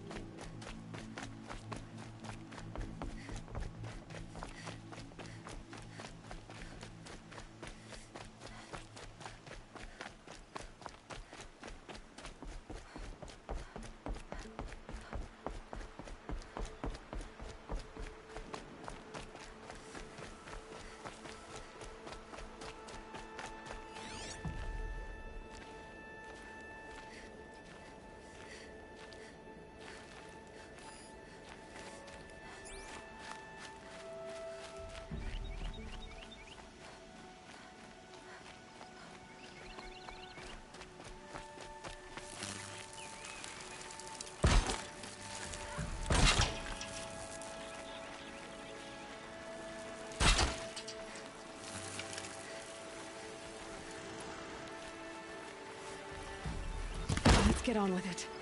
S8: get on with it.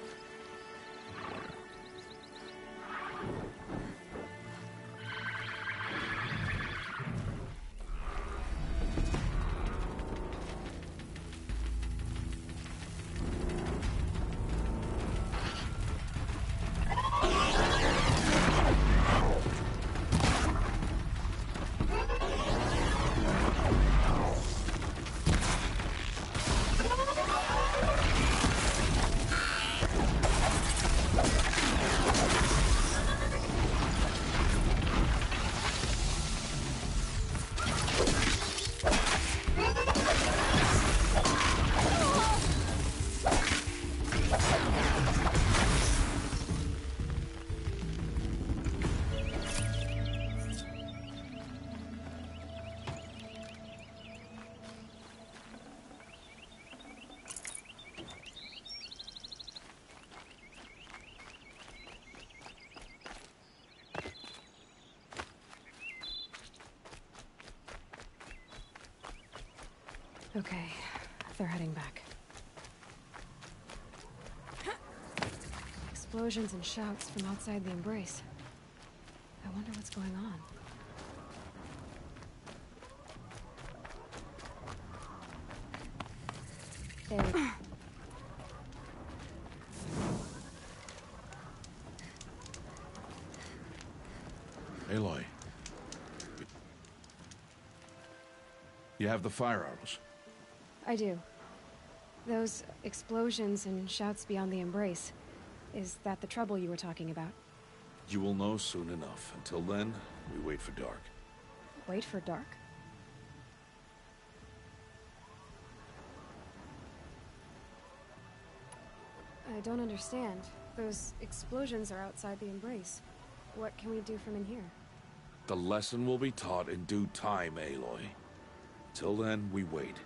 S8: Okay, they're heading back. Explosions and shouts from outside the Embrace. I wonder what's going on. There.
S3: Aloy. You have the fire arrows?
S8: I do. Those explosions and shouts beyond the Embrace. Is that the trouble you were talking about?
S3: You will know soon enough. Until then, we wait for dark.
S8: Wait for dark? I don't understand. Those explosions are outside the Embrace. What can we do from in here?
S3: The lesson will be taught in due time, Aloy. Till then, we wait.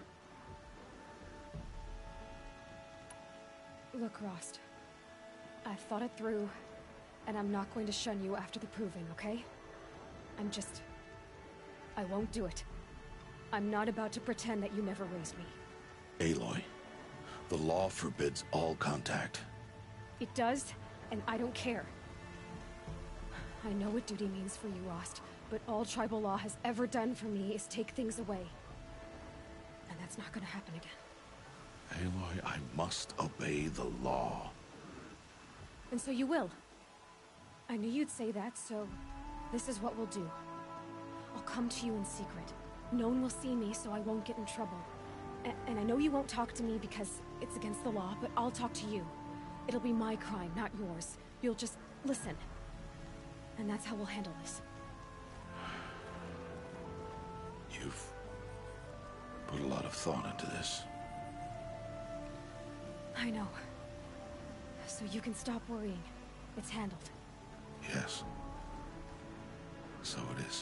S8: Look, Rost. I've thought it through, and I'm not going to shun you after the proving, okay? I won't do it. I'm not about to pretend that you never raised me.
S3: Aloy, the law forbids all contact.
S8: It does, and I don't care. I know what duty means for you, Rost, but all tribal law has ever done for me is take things away. And that's not gonna happen again.
S3: Aloy, I must obey the law.
S8: And so you will. I knew you'd say that, so this is what we'll do. I'll come to you in secret. No one will see me, so I won't get in trouble. And I know you won't talk to me because it's against the law, but I'll talk to you. It'll be my crime, not yours. You'll just listen. And that's how we'll handle this.
S3: You've put a lot of thought into this.
S8: I know. So you can stop worrying. It's handled.
S3: Yes. So it is.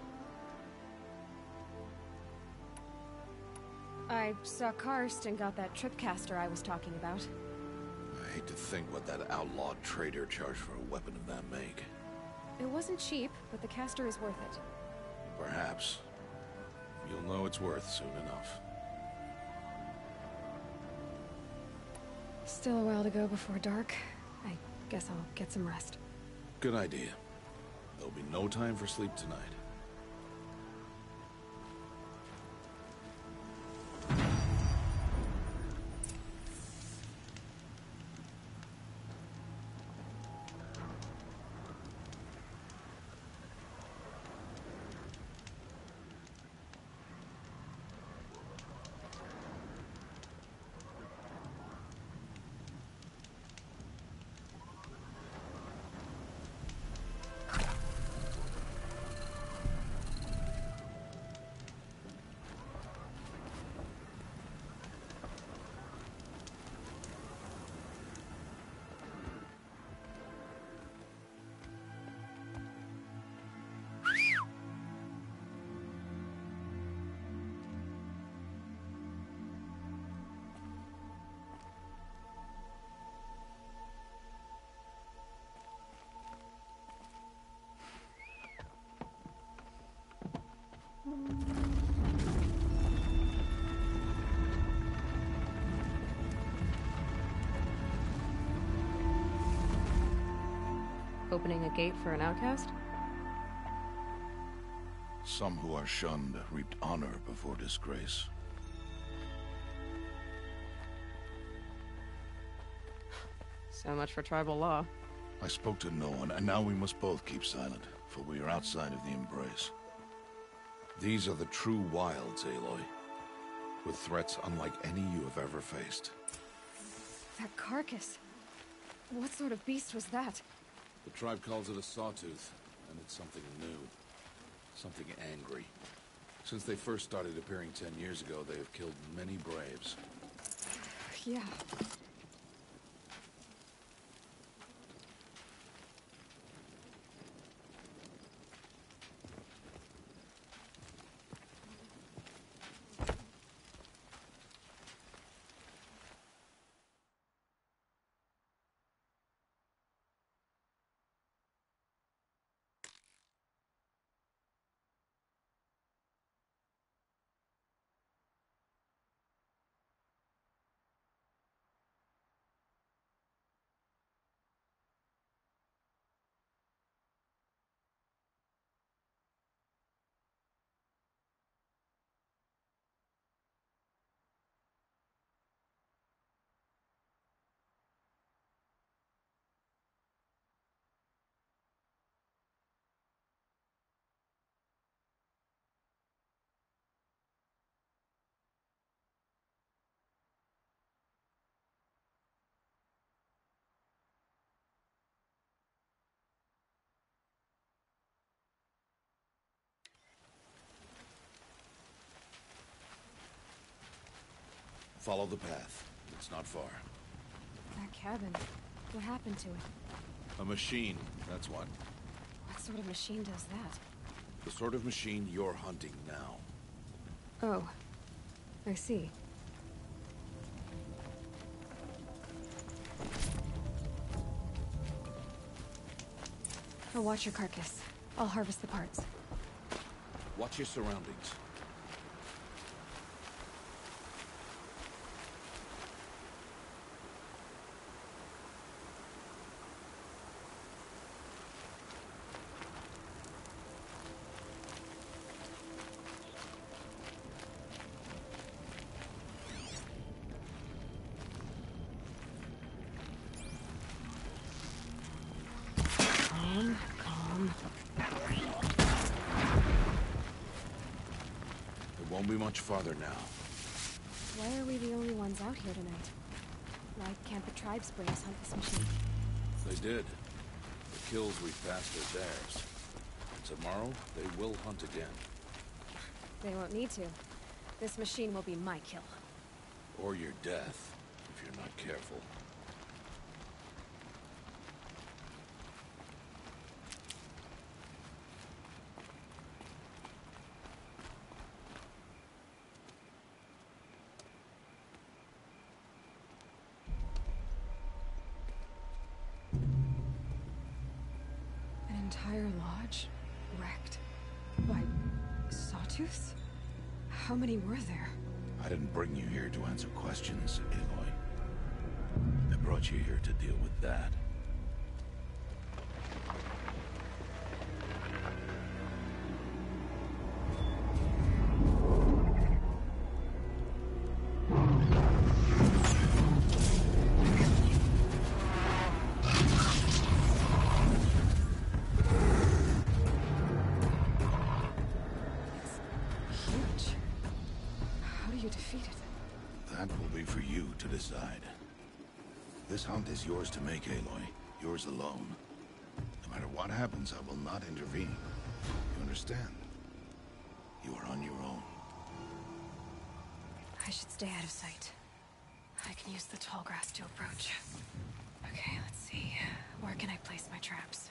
S8: I saw Karst and got that tripcaster I was talking about.
S3: I hate to think what that outlawed trader charged for a weapon of that make.
S8: It wasn't cheap, but the caster is worth it.
S3: Perhaps. You'll know it's worth soon enough.
S8: Still a while to go before dark. I guess I'll get some rest.
S3: Good idea. There'll be no time for sleep tonight.
S8: Opening a gate for an outcast?
S3: Some who are shunned reaped honor before disgrace.
S8: So much for tribal law.
S3: I spoke to no one, and now we must both keep silent, for we are outside of the Embrace. These are the true wilds, Aloy, with threats unlike any you have ever faced.
S8: That carcass. What sort of beast was that?
S3: The tribe calls it a sawtooth, and it's something new. Something angry. Since they first started appearing 10 years ago, they have killed many braves.
S8: Yeah.
S3: Follow the path. It's not far.
S8: That cabin. What happened to it?
S3: A machine, that's what.
S8: What sort of machine does that?
S3: The sort of machine you're hunting now.
S8: Oh. I see. I'll watch your carcass. I'll harvest the parts.
S3: Watch your surroundings.
S8: Calm.
S3: It won't be much farther now.
S8: Why are we the only ones out here tonight? Why can't the tribes bring us hunt this machine?
S3: They did. The kills we've passed are theirs. And tomorrow, they will hunt again.
S8: They won't need to. This machine will be my kill.
S3: Or your death, if you're not careful.
S8: An entire lodge wrecked by sawtooths? How many were there?
S3: I didn't bring you here to answer questions, Aloy. I brought you here to deal with that. That will be for you to decide. This hunt is yours to make, Aloy. Yours alone. No matter what happens, I will not intervene. You understand? You are on your own.
S8: I should stay out of sight. I can use the tall grass to approach. Okay, let's see. Where can I place my traps?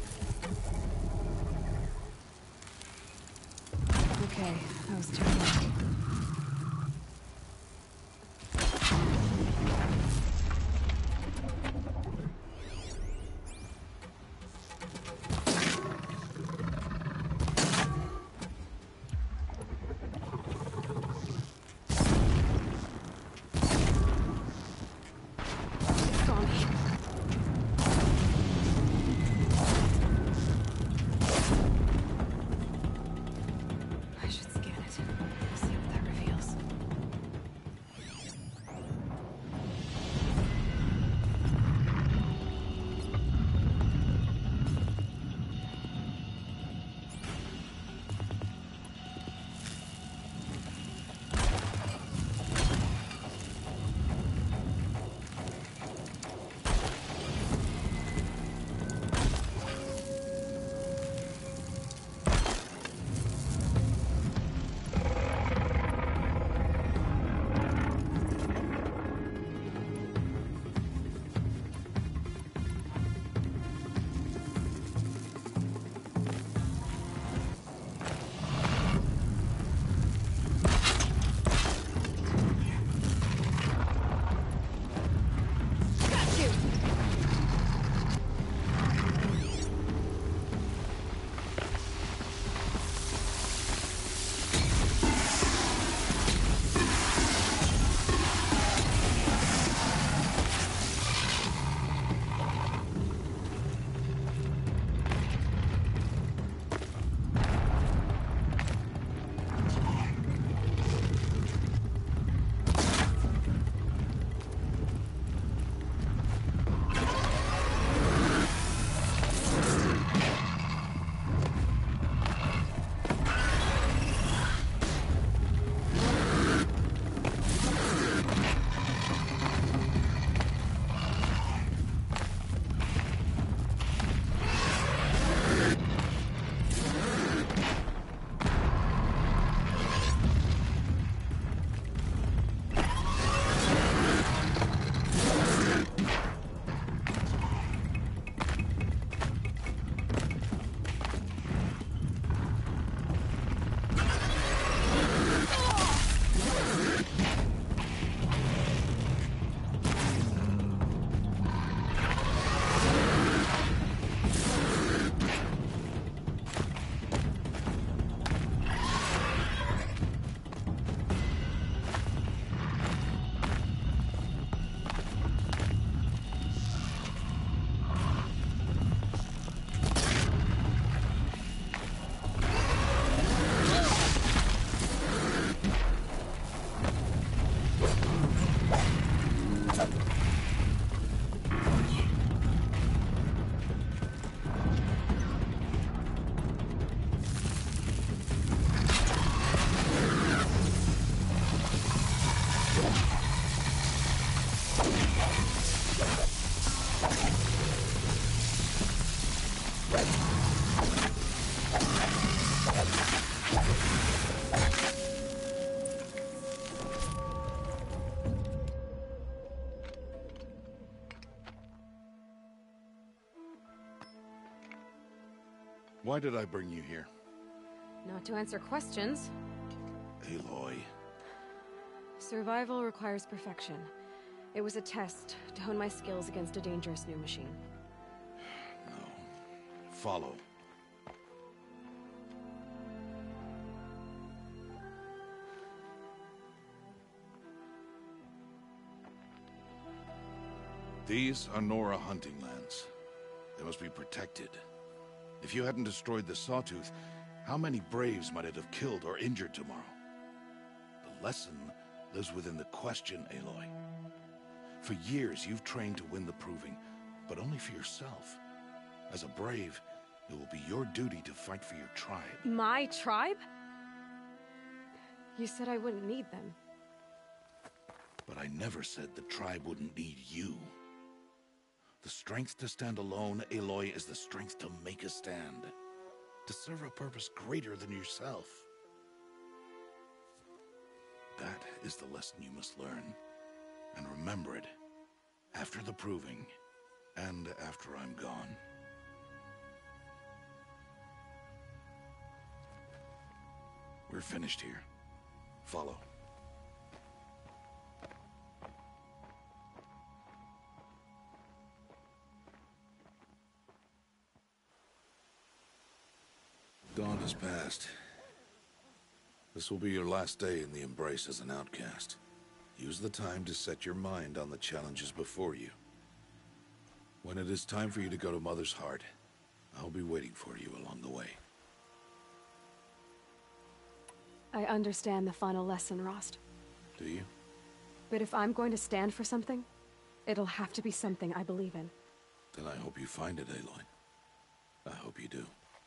S8: Okay, I was too late.
S3: Why did I bring you here?
S8: Not to answer questions.
S3: Aloy.
S8: Survival requires perfection. It was a test to hone my skills against a dangerous new machine.
S3: No. Follow. These are Nora hunting lands. They must be protected. If you hadn't destroyed the Sawtooth, how many Braves might it have killed or injured tomorrow? The lesson lives within the question, Aloy. For years, you've trained to win the Proving, but only for yourself. As a Brave, it will be your duty to fight for your tribe.
S8: My tribe? You said I wouldn't need them.
S3: But I never said the tribe wouldn't need you. The strength to stand alone, Aloy, is the strength to make a stand. To serve a purpose greater than yourself. That is the lesson you must learn. And remember it. After the Proving. And after I'm gone. We're finished here. Follow. Dawn has passed. This will be your last day in the Embrace as an outcast. Use the time to set your mind on the challenges before you. When it is time for you to go to Mother's Heart, I'll be waiting for you along the way.
S8: I understand the final lesson, Rost.
S3: Do you?
S8: But if I'm going to stand for something, it'll have to be something I believe in.
S3: Then I hope you find it, Aloy. I hope you do.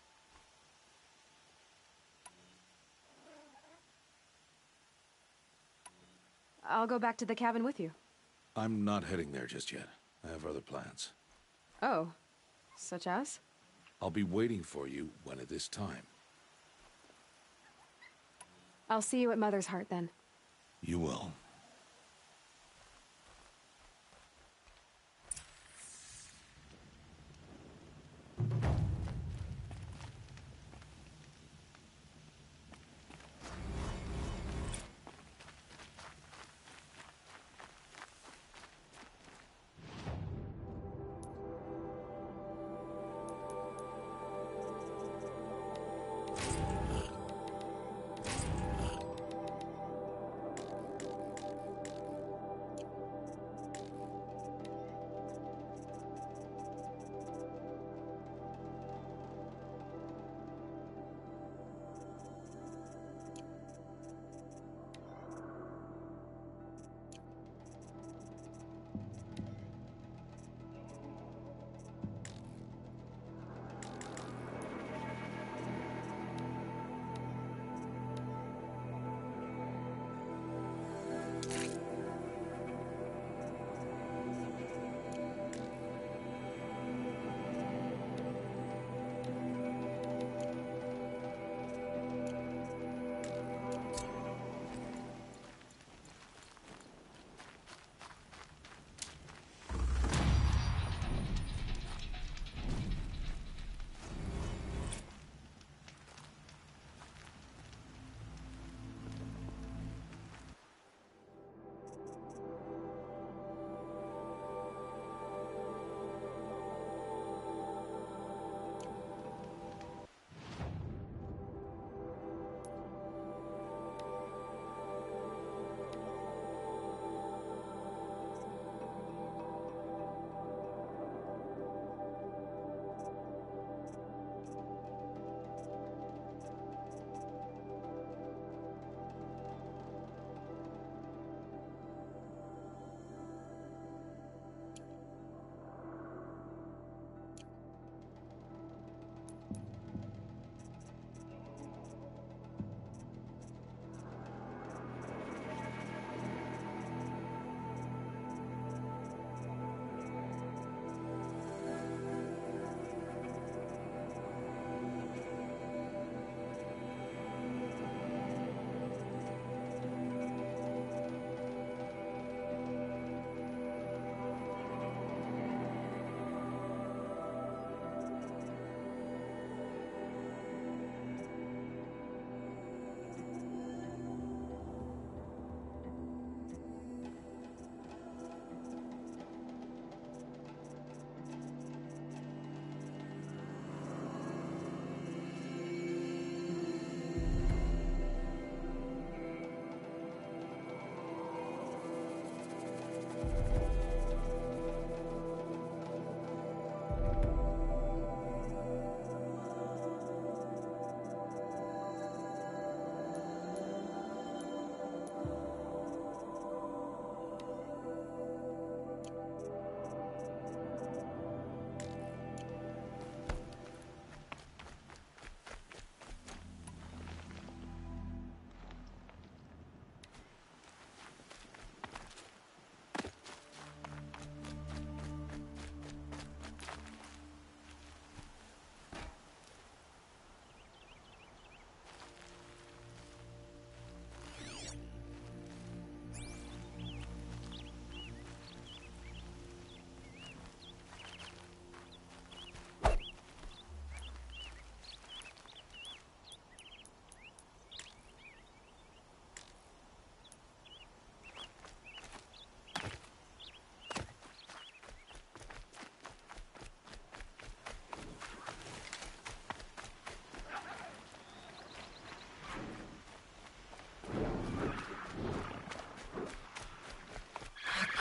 S8: I'll go back to the cabin with you.
S3: I'm not heading there just yet. I have other plans.
S8: Oh. Such as?
S3: I'll be waiting for you when it is time.
S8: I'll see you at Mother's Heart, then.
S3: You will.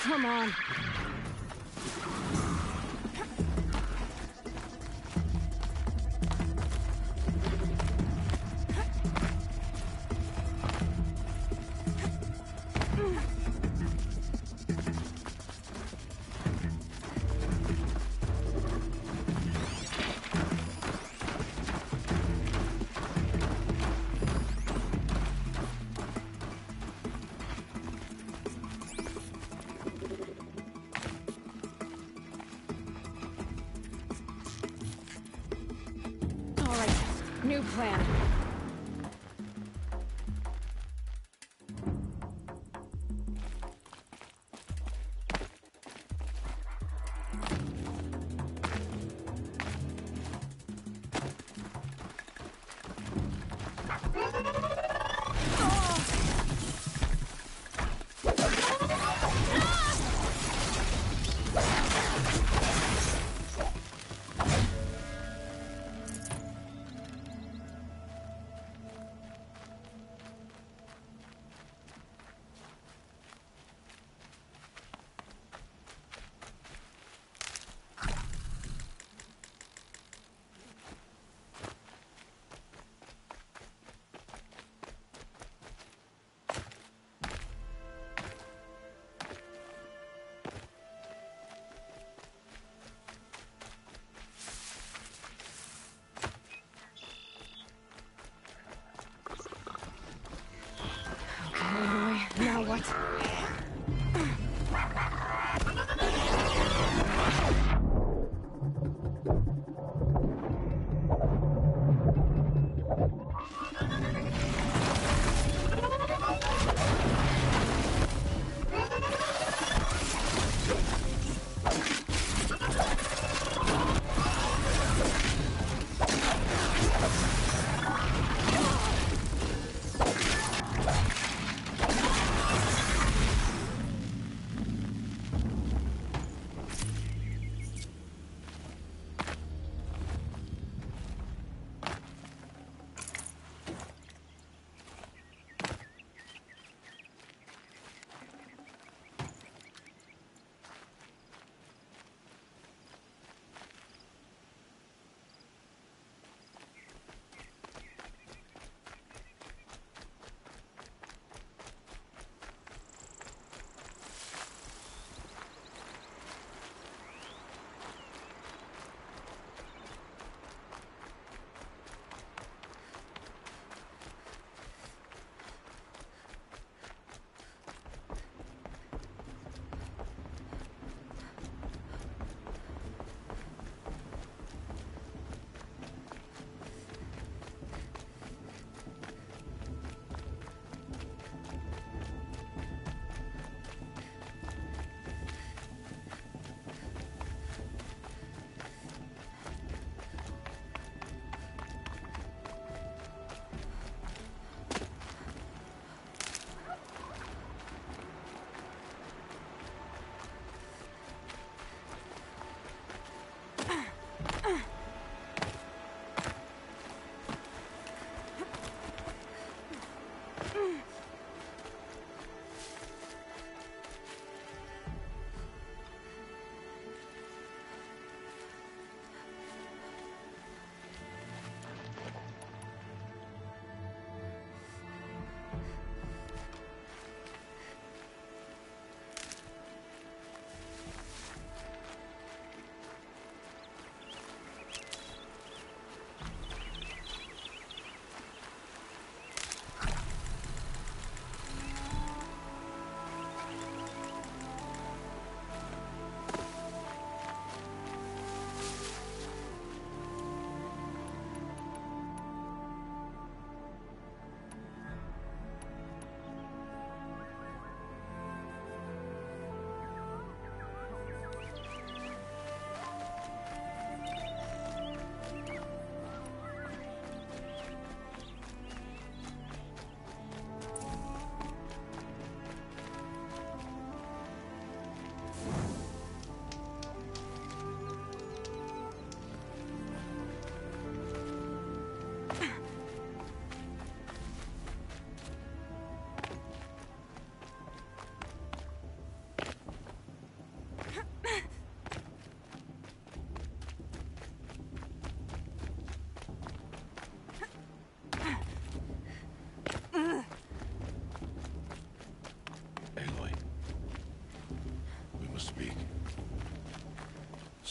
S8: Come on. All right, new plan. Now what?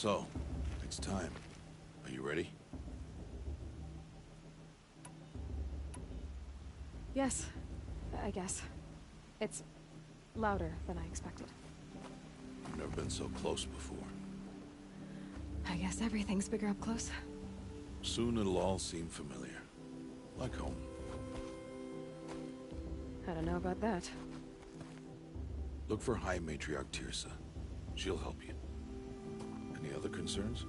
S3: So, it's time. Are you ready?
S8: Yes, I guess. It's louder than I expected.
S3: You've never been so close before.
S8: I guess everything's bigger up close.
S3: Soon it'll all seem familiar. Like home.
S8: I don't know about that.
S3: Look for High Matriarch Tirsa. She'll help you. Any other concerns?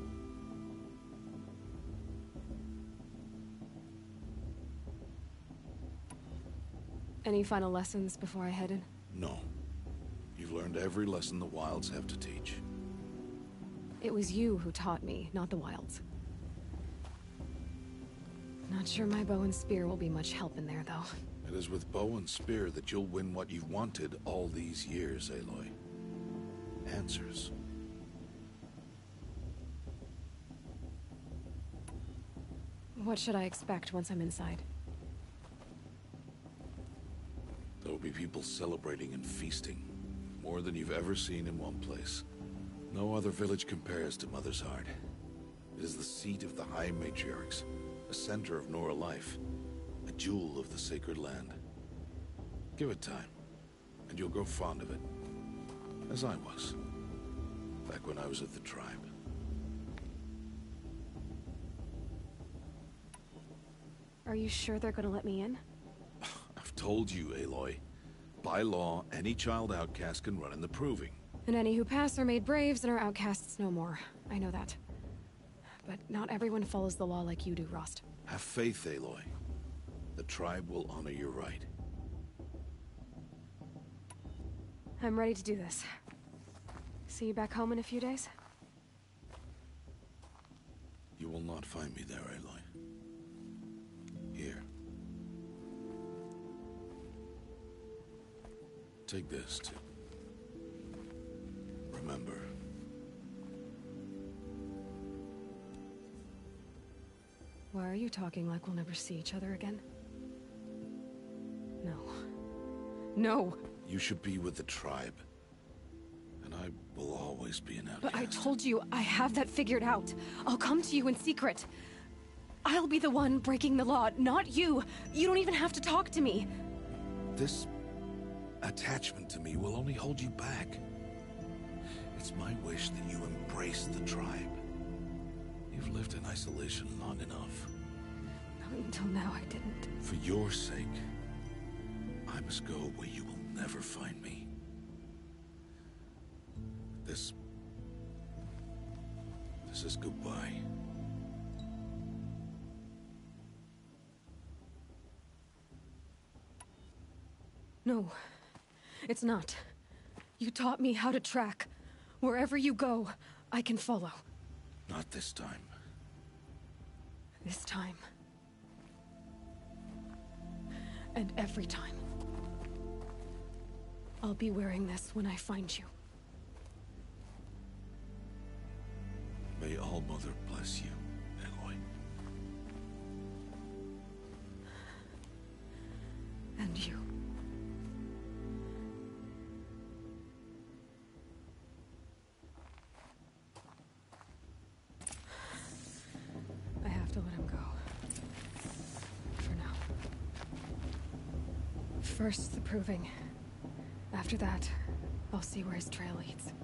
S8: Any final lessons before I head in?
S3: No. You've learned every lesson the Wilds have to teach.
S8: It was you who taught me, not the Wilds. Not sure my bow and spear will be much help in there, though.
S3: It is with bow and spear that you'll win what you've wanted all these years, Aloy. Answers.
S8: What should I expect once I'm inside?
S3: There will be people celebrating and feasting. More than you've ever seen in one place. No other village compares to Mother's Heart. It is the seat of the High Matriarchs, a center of Nora life, a jewel of the sacred land. Give it time, and you'll grow fond of it. As I was, back when I was at the tribe.
S8: Are you sure they're gonna let me in?
S3: I've told you, Aloy. By law, any child outcast can run in the Proving.
S8: And any who pass are made braves and are outcasts no more. I know that. But not everyone follows the law like you do, Rost.
S3: Have faith, Aloy. The tribe will honor your right.
S8: I'm ready to do this. See you back home in a few days?
S3: You will not find me there, Aloy. Here. Take this, too. Remember.
S8: Why are you talking like we'll never see each other again? No. No!
S3: You should be with the tribe. And I will always be an outcast.
S8: But I told you, I have that figured out. I'll come to you in secret. I'll be the one breaking the law, not you. You don't even have to talk to me.
S3: This attachment to me will only hold you back. It's my wish that you embrace the tribe. You've lived in isolation long enough.
S8: Not until now, I didn't.
S3: For your sake, I must go where you will never find me. This is goodbye.
S8: No, it's not. You taught me how to track. Wherever you go, I can follow.
S3: Not this time.
S8: This time. And every time. I'll be wearing this when I find you.
S3: May All Mother bless you, Aloy.
S8: And you. I have to let him go. For now. First, the Proving. After that, I'll see where his trail leads.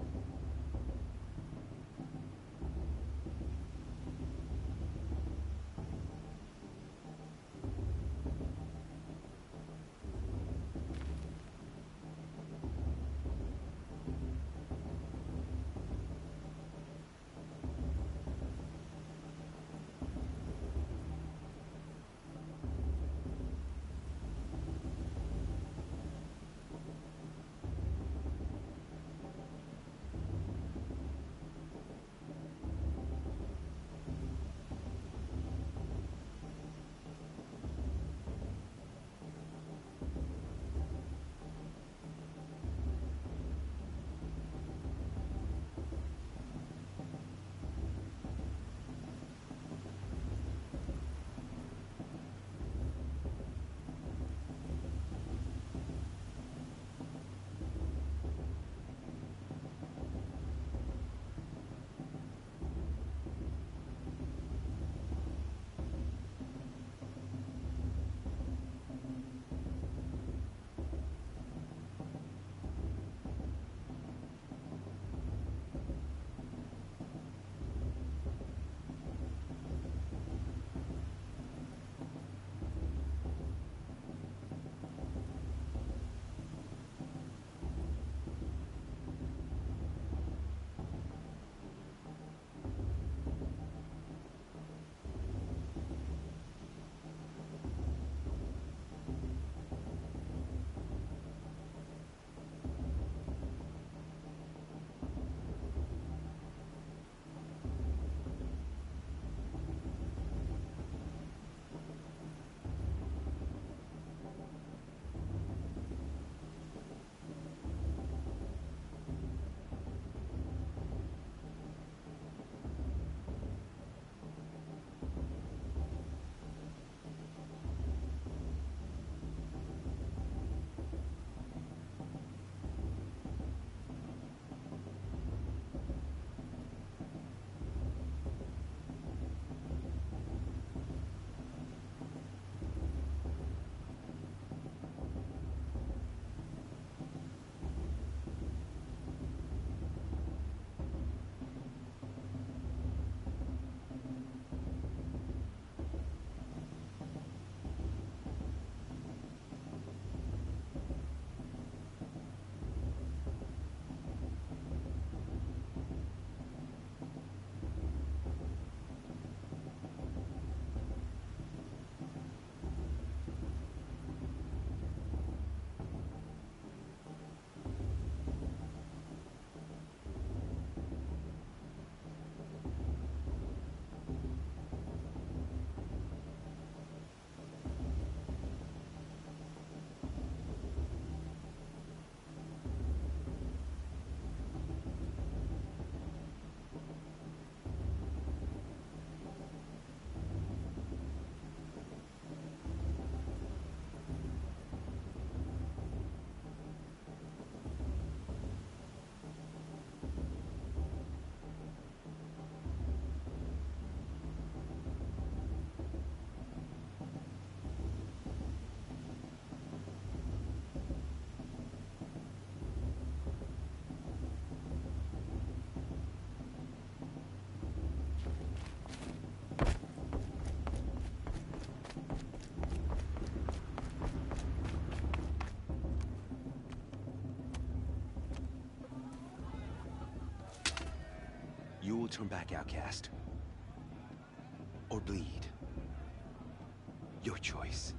S13: You will turn back outcast. Or bleed. Your choice.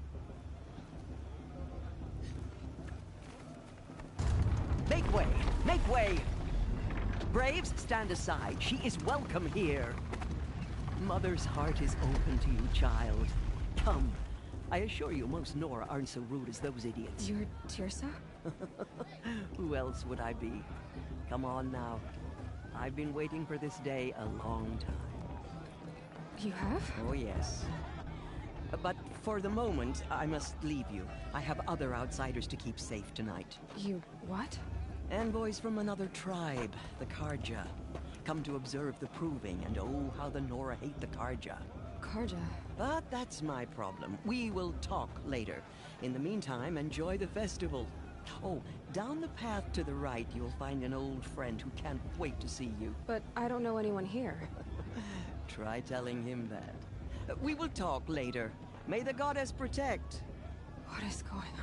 S14: Make way! Make way! Braves, stand aside. She is welcome here. Mother's heart is open to you, child. Come. I assure you, most Nora aren't so rude as those idiots.
S8: You're Teersa?
S14: Who else would I be? Come on now. I've been waiting for this day a long time.
S8: You have?
S14: Oh, yes. But for the moment, I must leave you. I have other outsiders to keep safe tonight.
S8: You what?
S14: Envoys from another tribe, the Carja. Come to observe the proving, and oh, how the Nora hate the Carja.
S8: Carja?
S14: But that's my problem. We will talk later. In the meantime, enjoy the festival. Oh, down the path to the right, you'll find an old friend who can't wait to see you.
S8: But I don't know anyone here.
S14: Try telling him that. We will talk later. May the goddess protect.
S8: What is going on?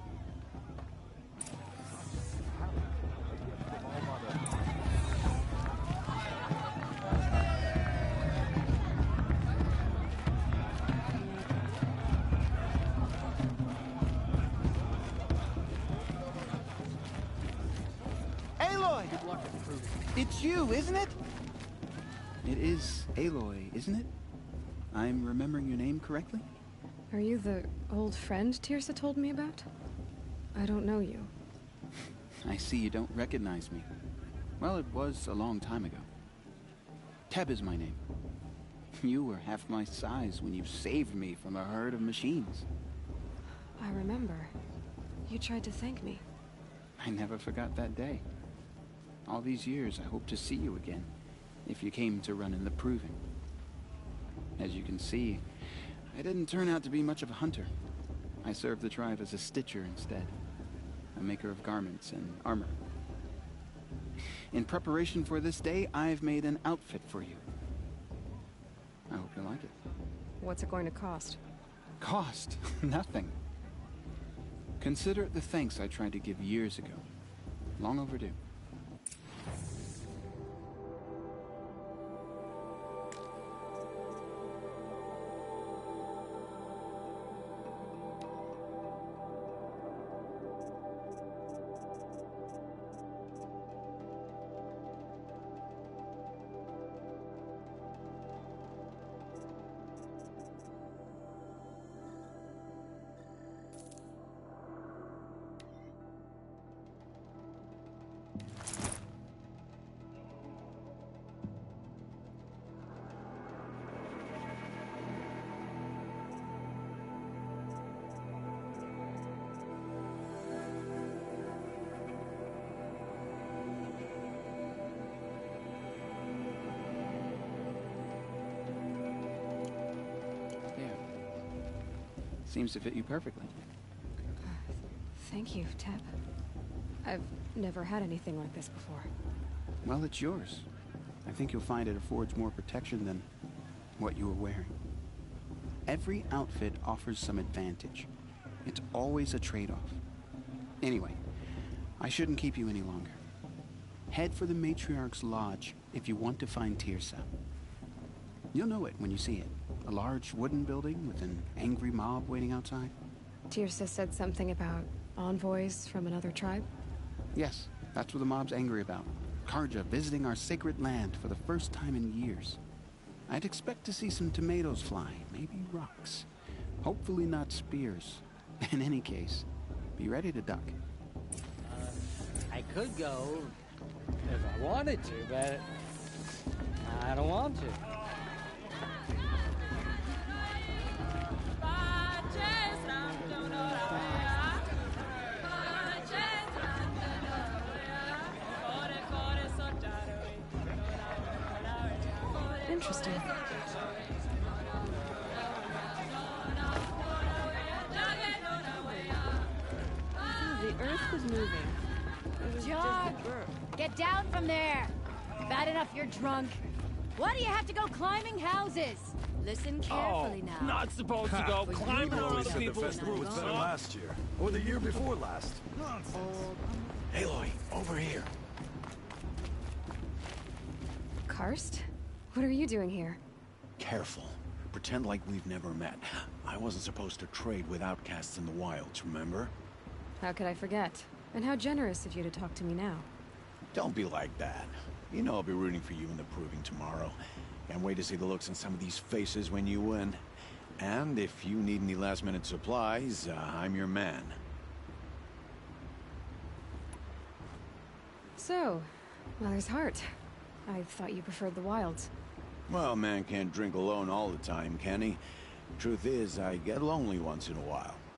S15: Aloy! It's you, isn't it? It is Aloy, isn't it? I'm remembering your name correctly?
S8: Are you the old friend Teersa told me about? I don't know you.
S15: I see you don't recognize me. Well, it was a long time ago. Teb is my name. You were half my size when you saved me from a herd of machines.
S8: I remember. You tried to thank me.
S15: I never forgot that day. All these years, I hope to see you again, if you came to run in the Proving. As you can see, I didn't turn out to be much of a hunter. I served the tribe as a stitcher instead, a maker of garments and armor. In preparation for this day, I've made an outfit for you. I hope you like it.
S8: What's it going to cost?
S15: Cost? Nothing. Consider it the thanks I tried to give years ago. Long overdue. Seems to fit you perfectly.
S8: Thank you, Teb. I've never had anything like this before.
S15: Well, it's yours. I think you'll find it affords more protection than what you were wearing. Every outfit offers some advantage. It's always a trade-off. Anyway, I shouldn't keep you any longer. Head for the Matriarch's Lodge if you want to find Teersa. You'll know it when you see it. A large wooden building with an angry mob waiting outside.
S8: Teersa said something about envoys from another tribe?
S15: Yes, that's what the mob's angry about. Carja visiting our sacred land for the first time in years. I'd expect to see some tomatoes fly, maybe rocks. Hopefully not spears. In any case, be ready to duck.
S16: I could go if I wanted to, but I don't want to.
S8: Interesting.
S11: The earth was moving. It was
S6: John!
S11: just a burp.
S6: Get down from there! Bad enough you're drunk. Why do you have to go climbing houses? Listen carefully now.
S4: Not supposed to go climbing on other people's
S17: festival was
S4: roofs,
S17: better
S4: huh?
S17: last year. Or the year before last. Nonsense. Aloy, over here.
S8: Karst? What are you doing here?
S12: Careful. Pretend like we've never met. I wasn't supposed to trade with outcasts in the wilds, remember?
S8: How could I forget? And how generous of you to talk to me now.
S12: Don't be like that. You know I'll be rooting for you in the proving tomorrow. Can't wait to see the looks on some of these faces when you win. And if you need any last-minute supplies, I'm your man.
S8: So, Mother's Heart. I thought you preferred the wilds.
S12: Well, man can't drink alone all the time, can he? Truth is, I get lonely once in a while.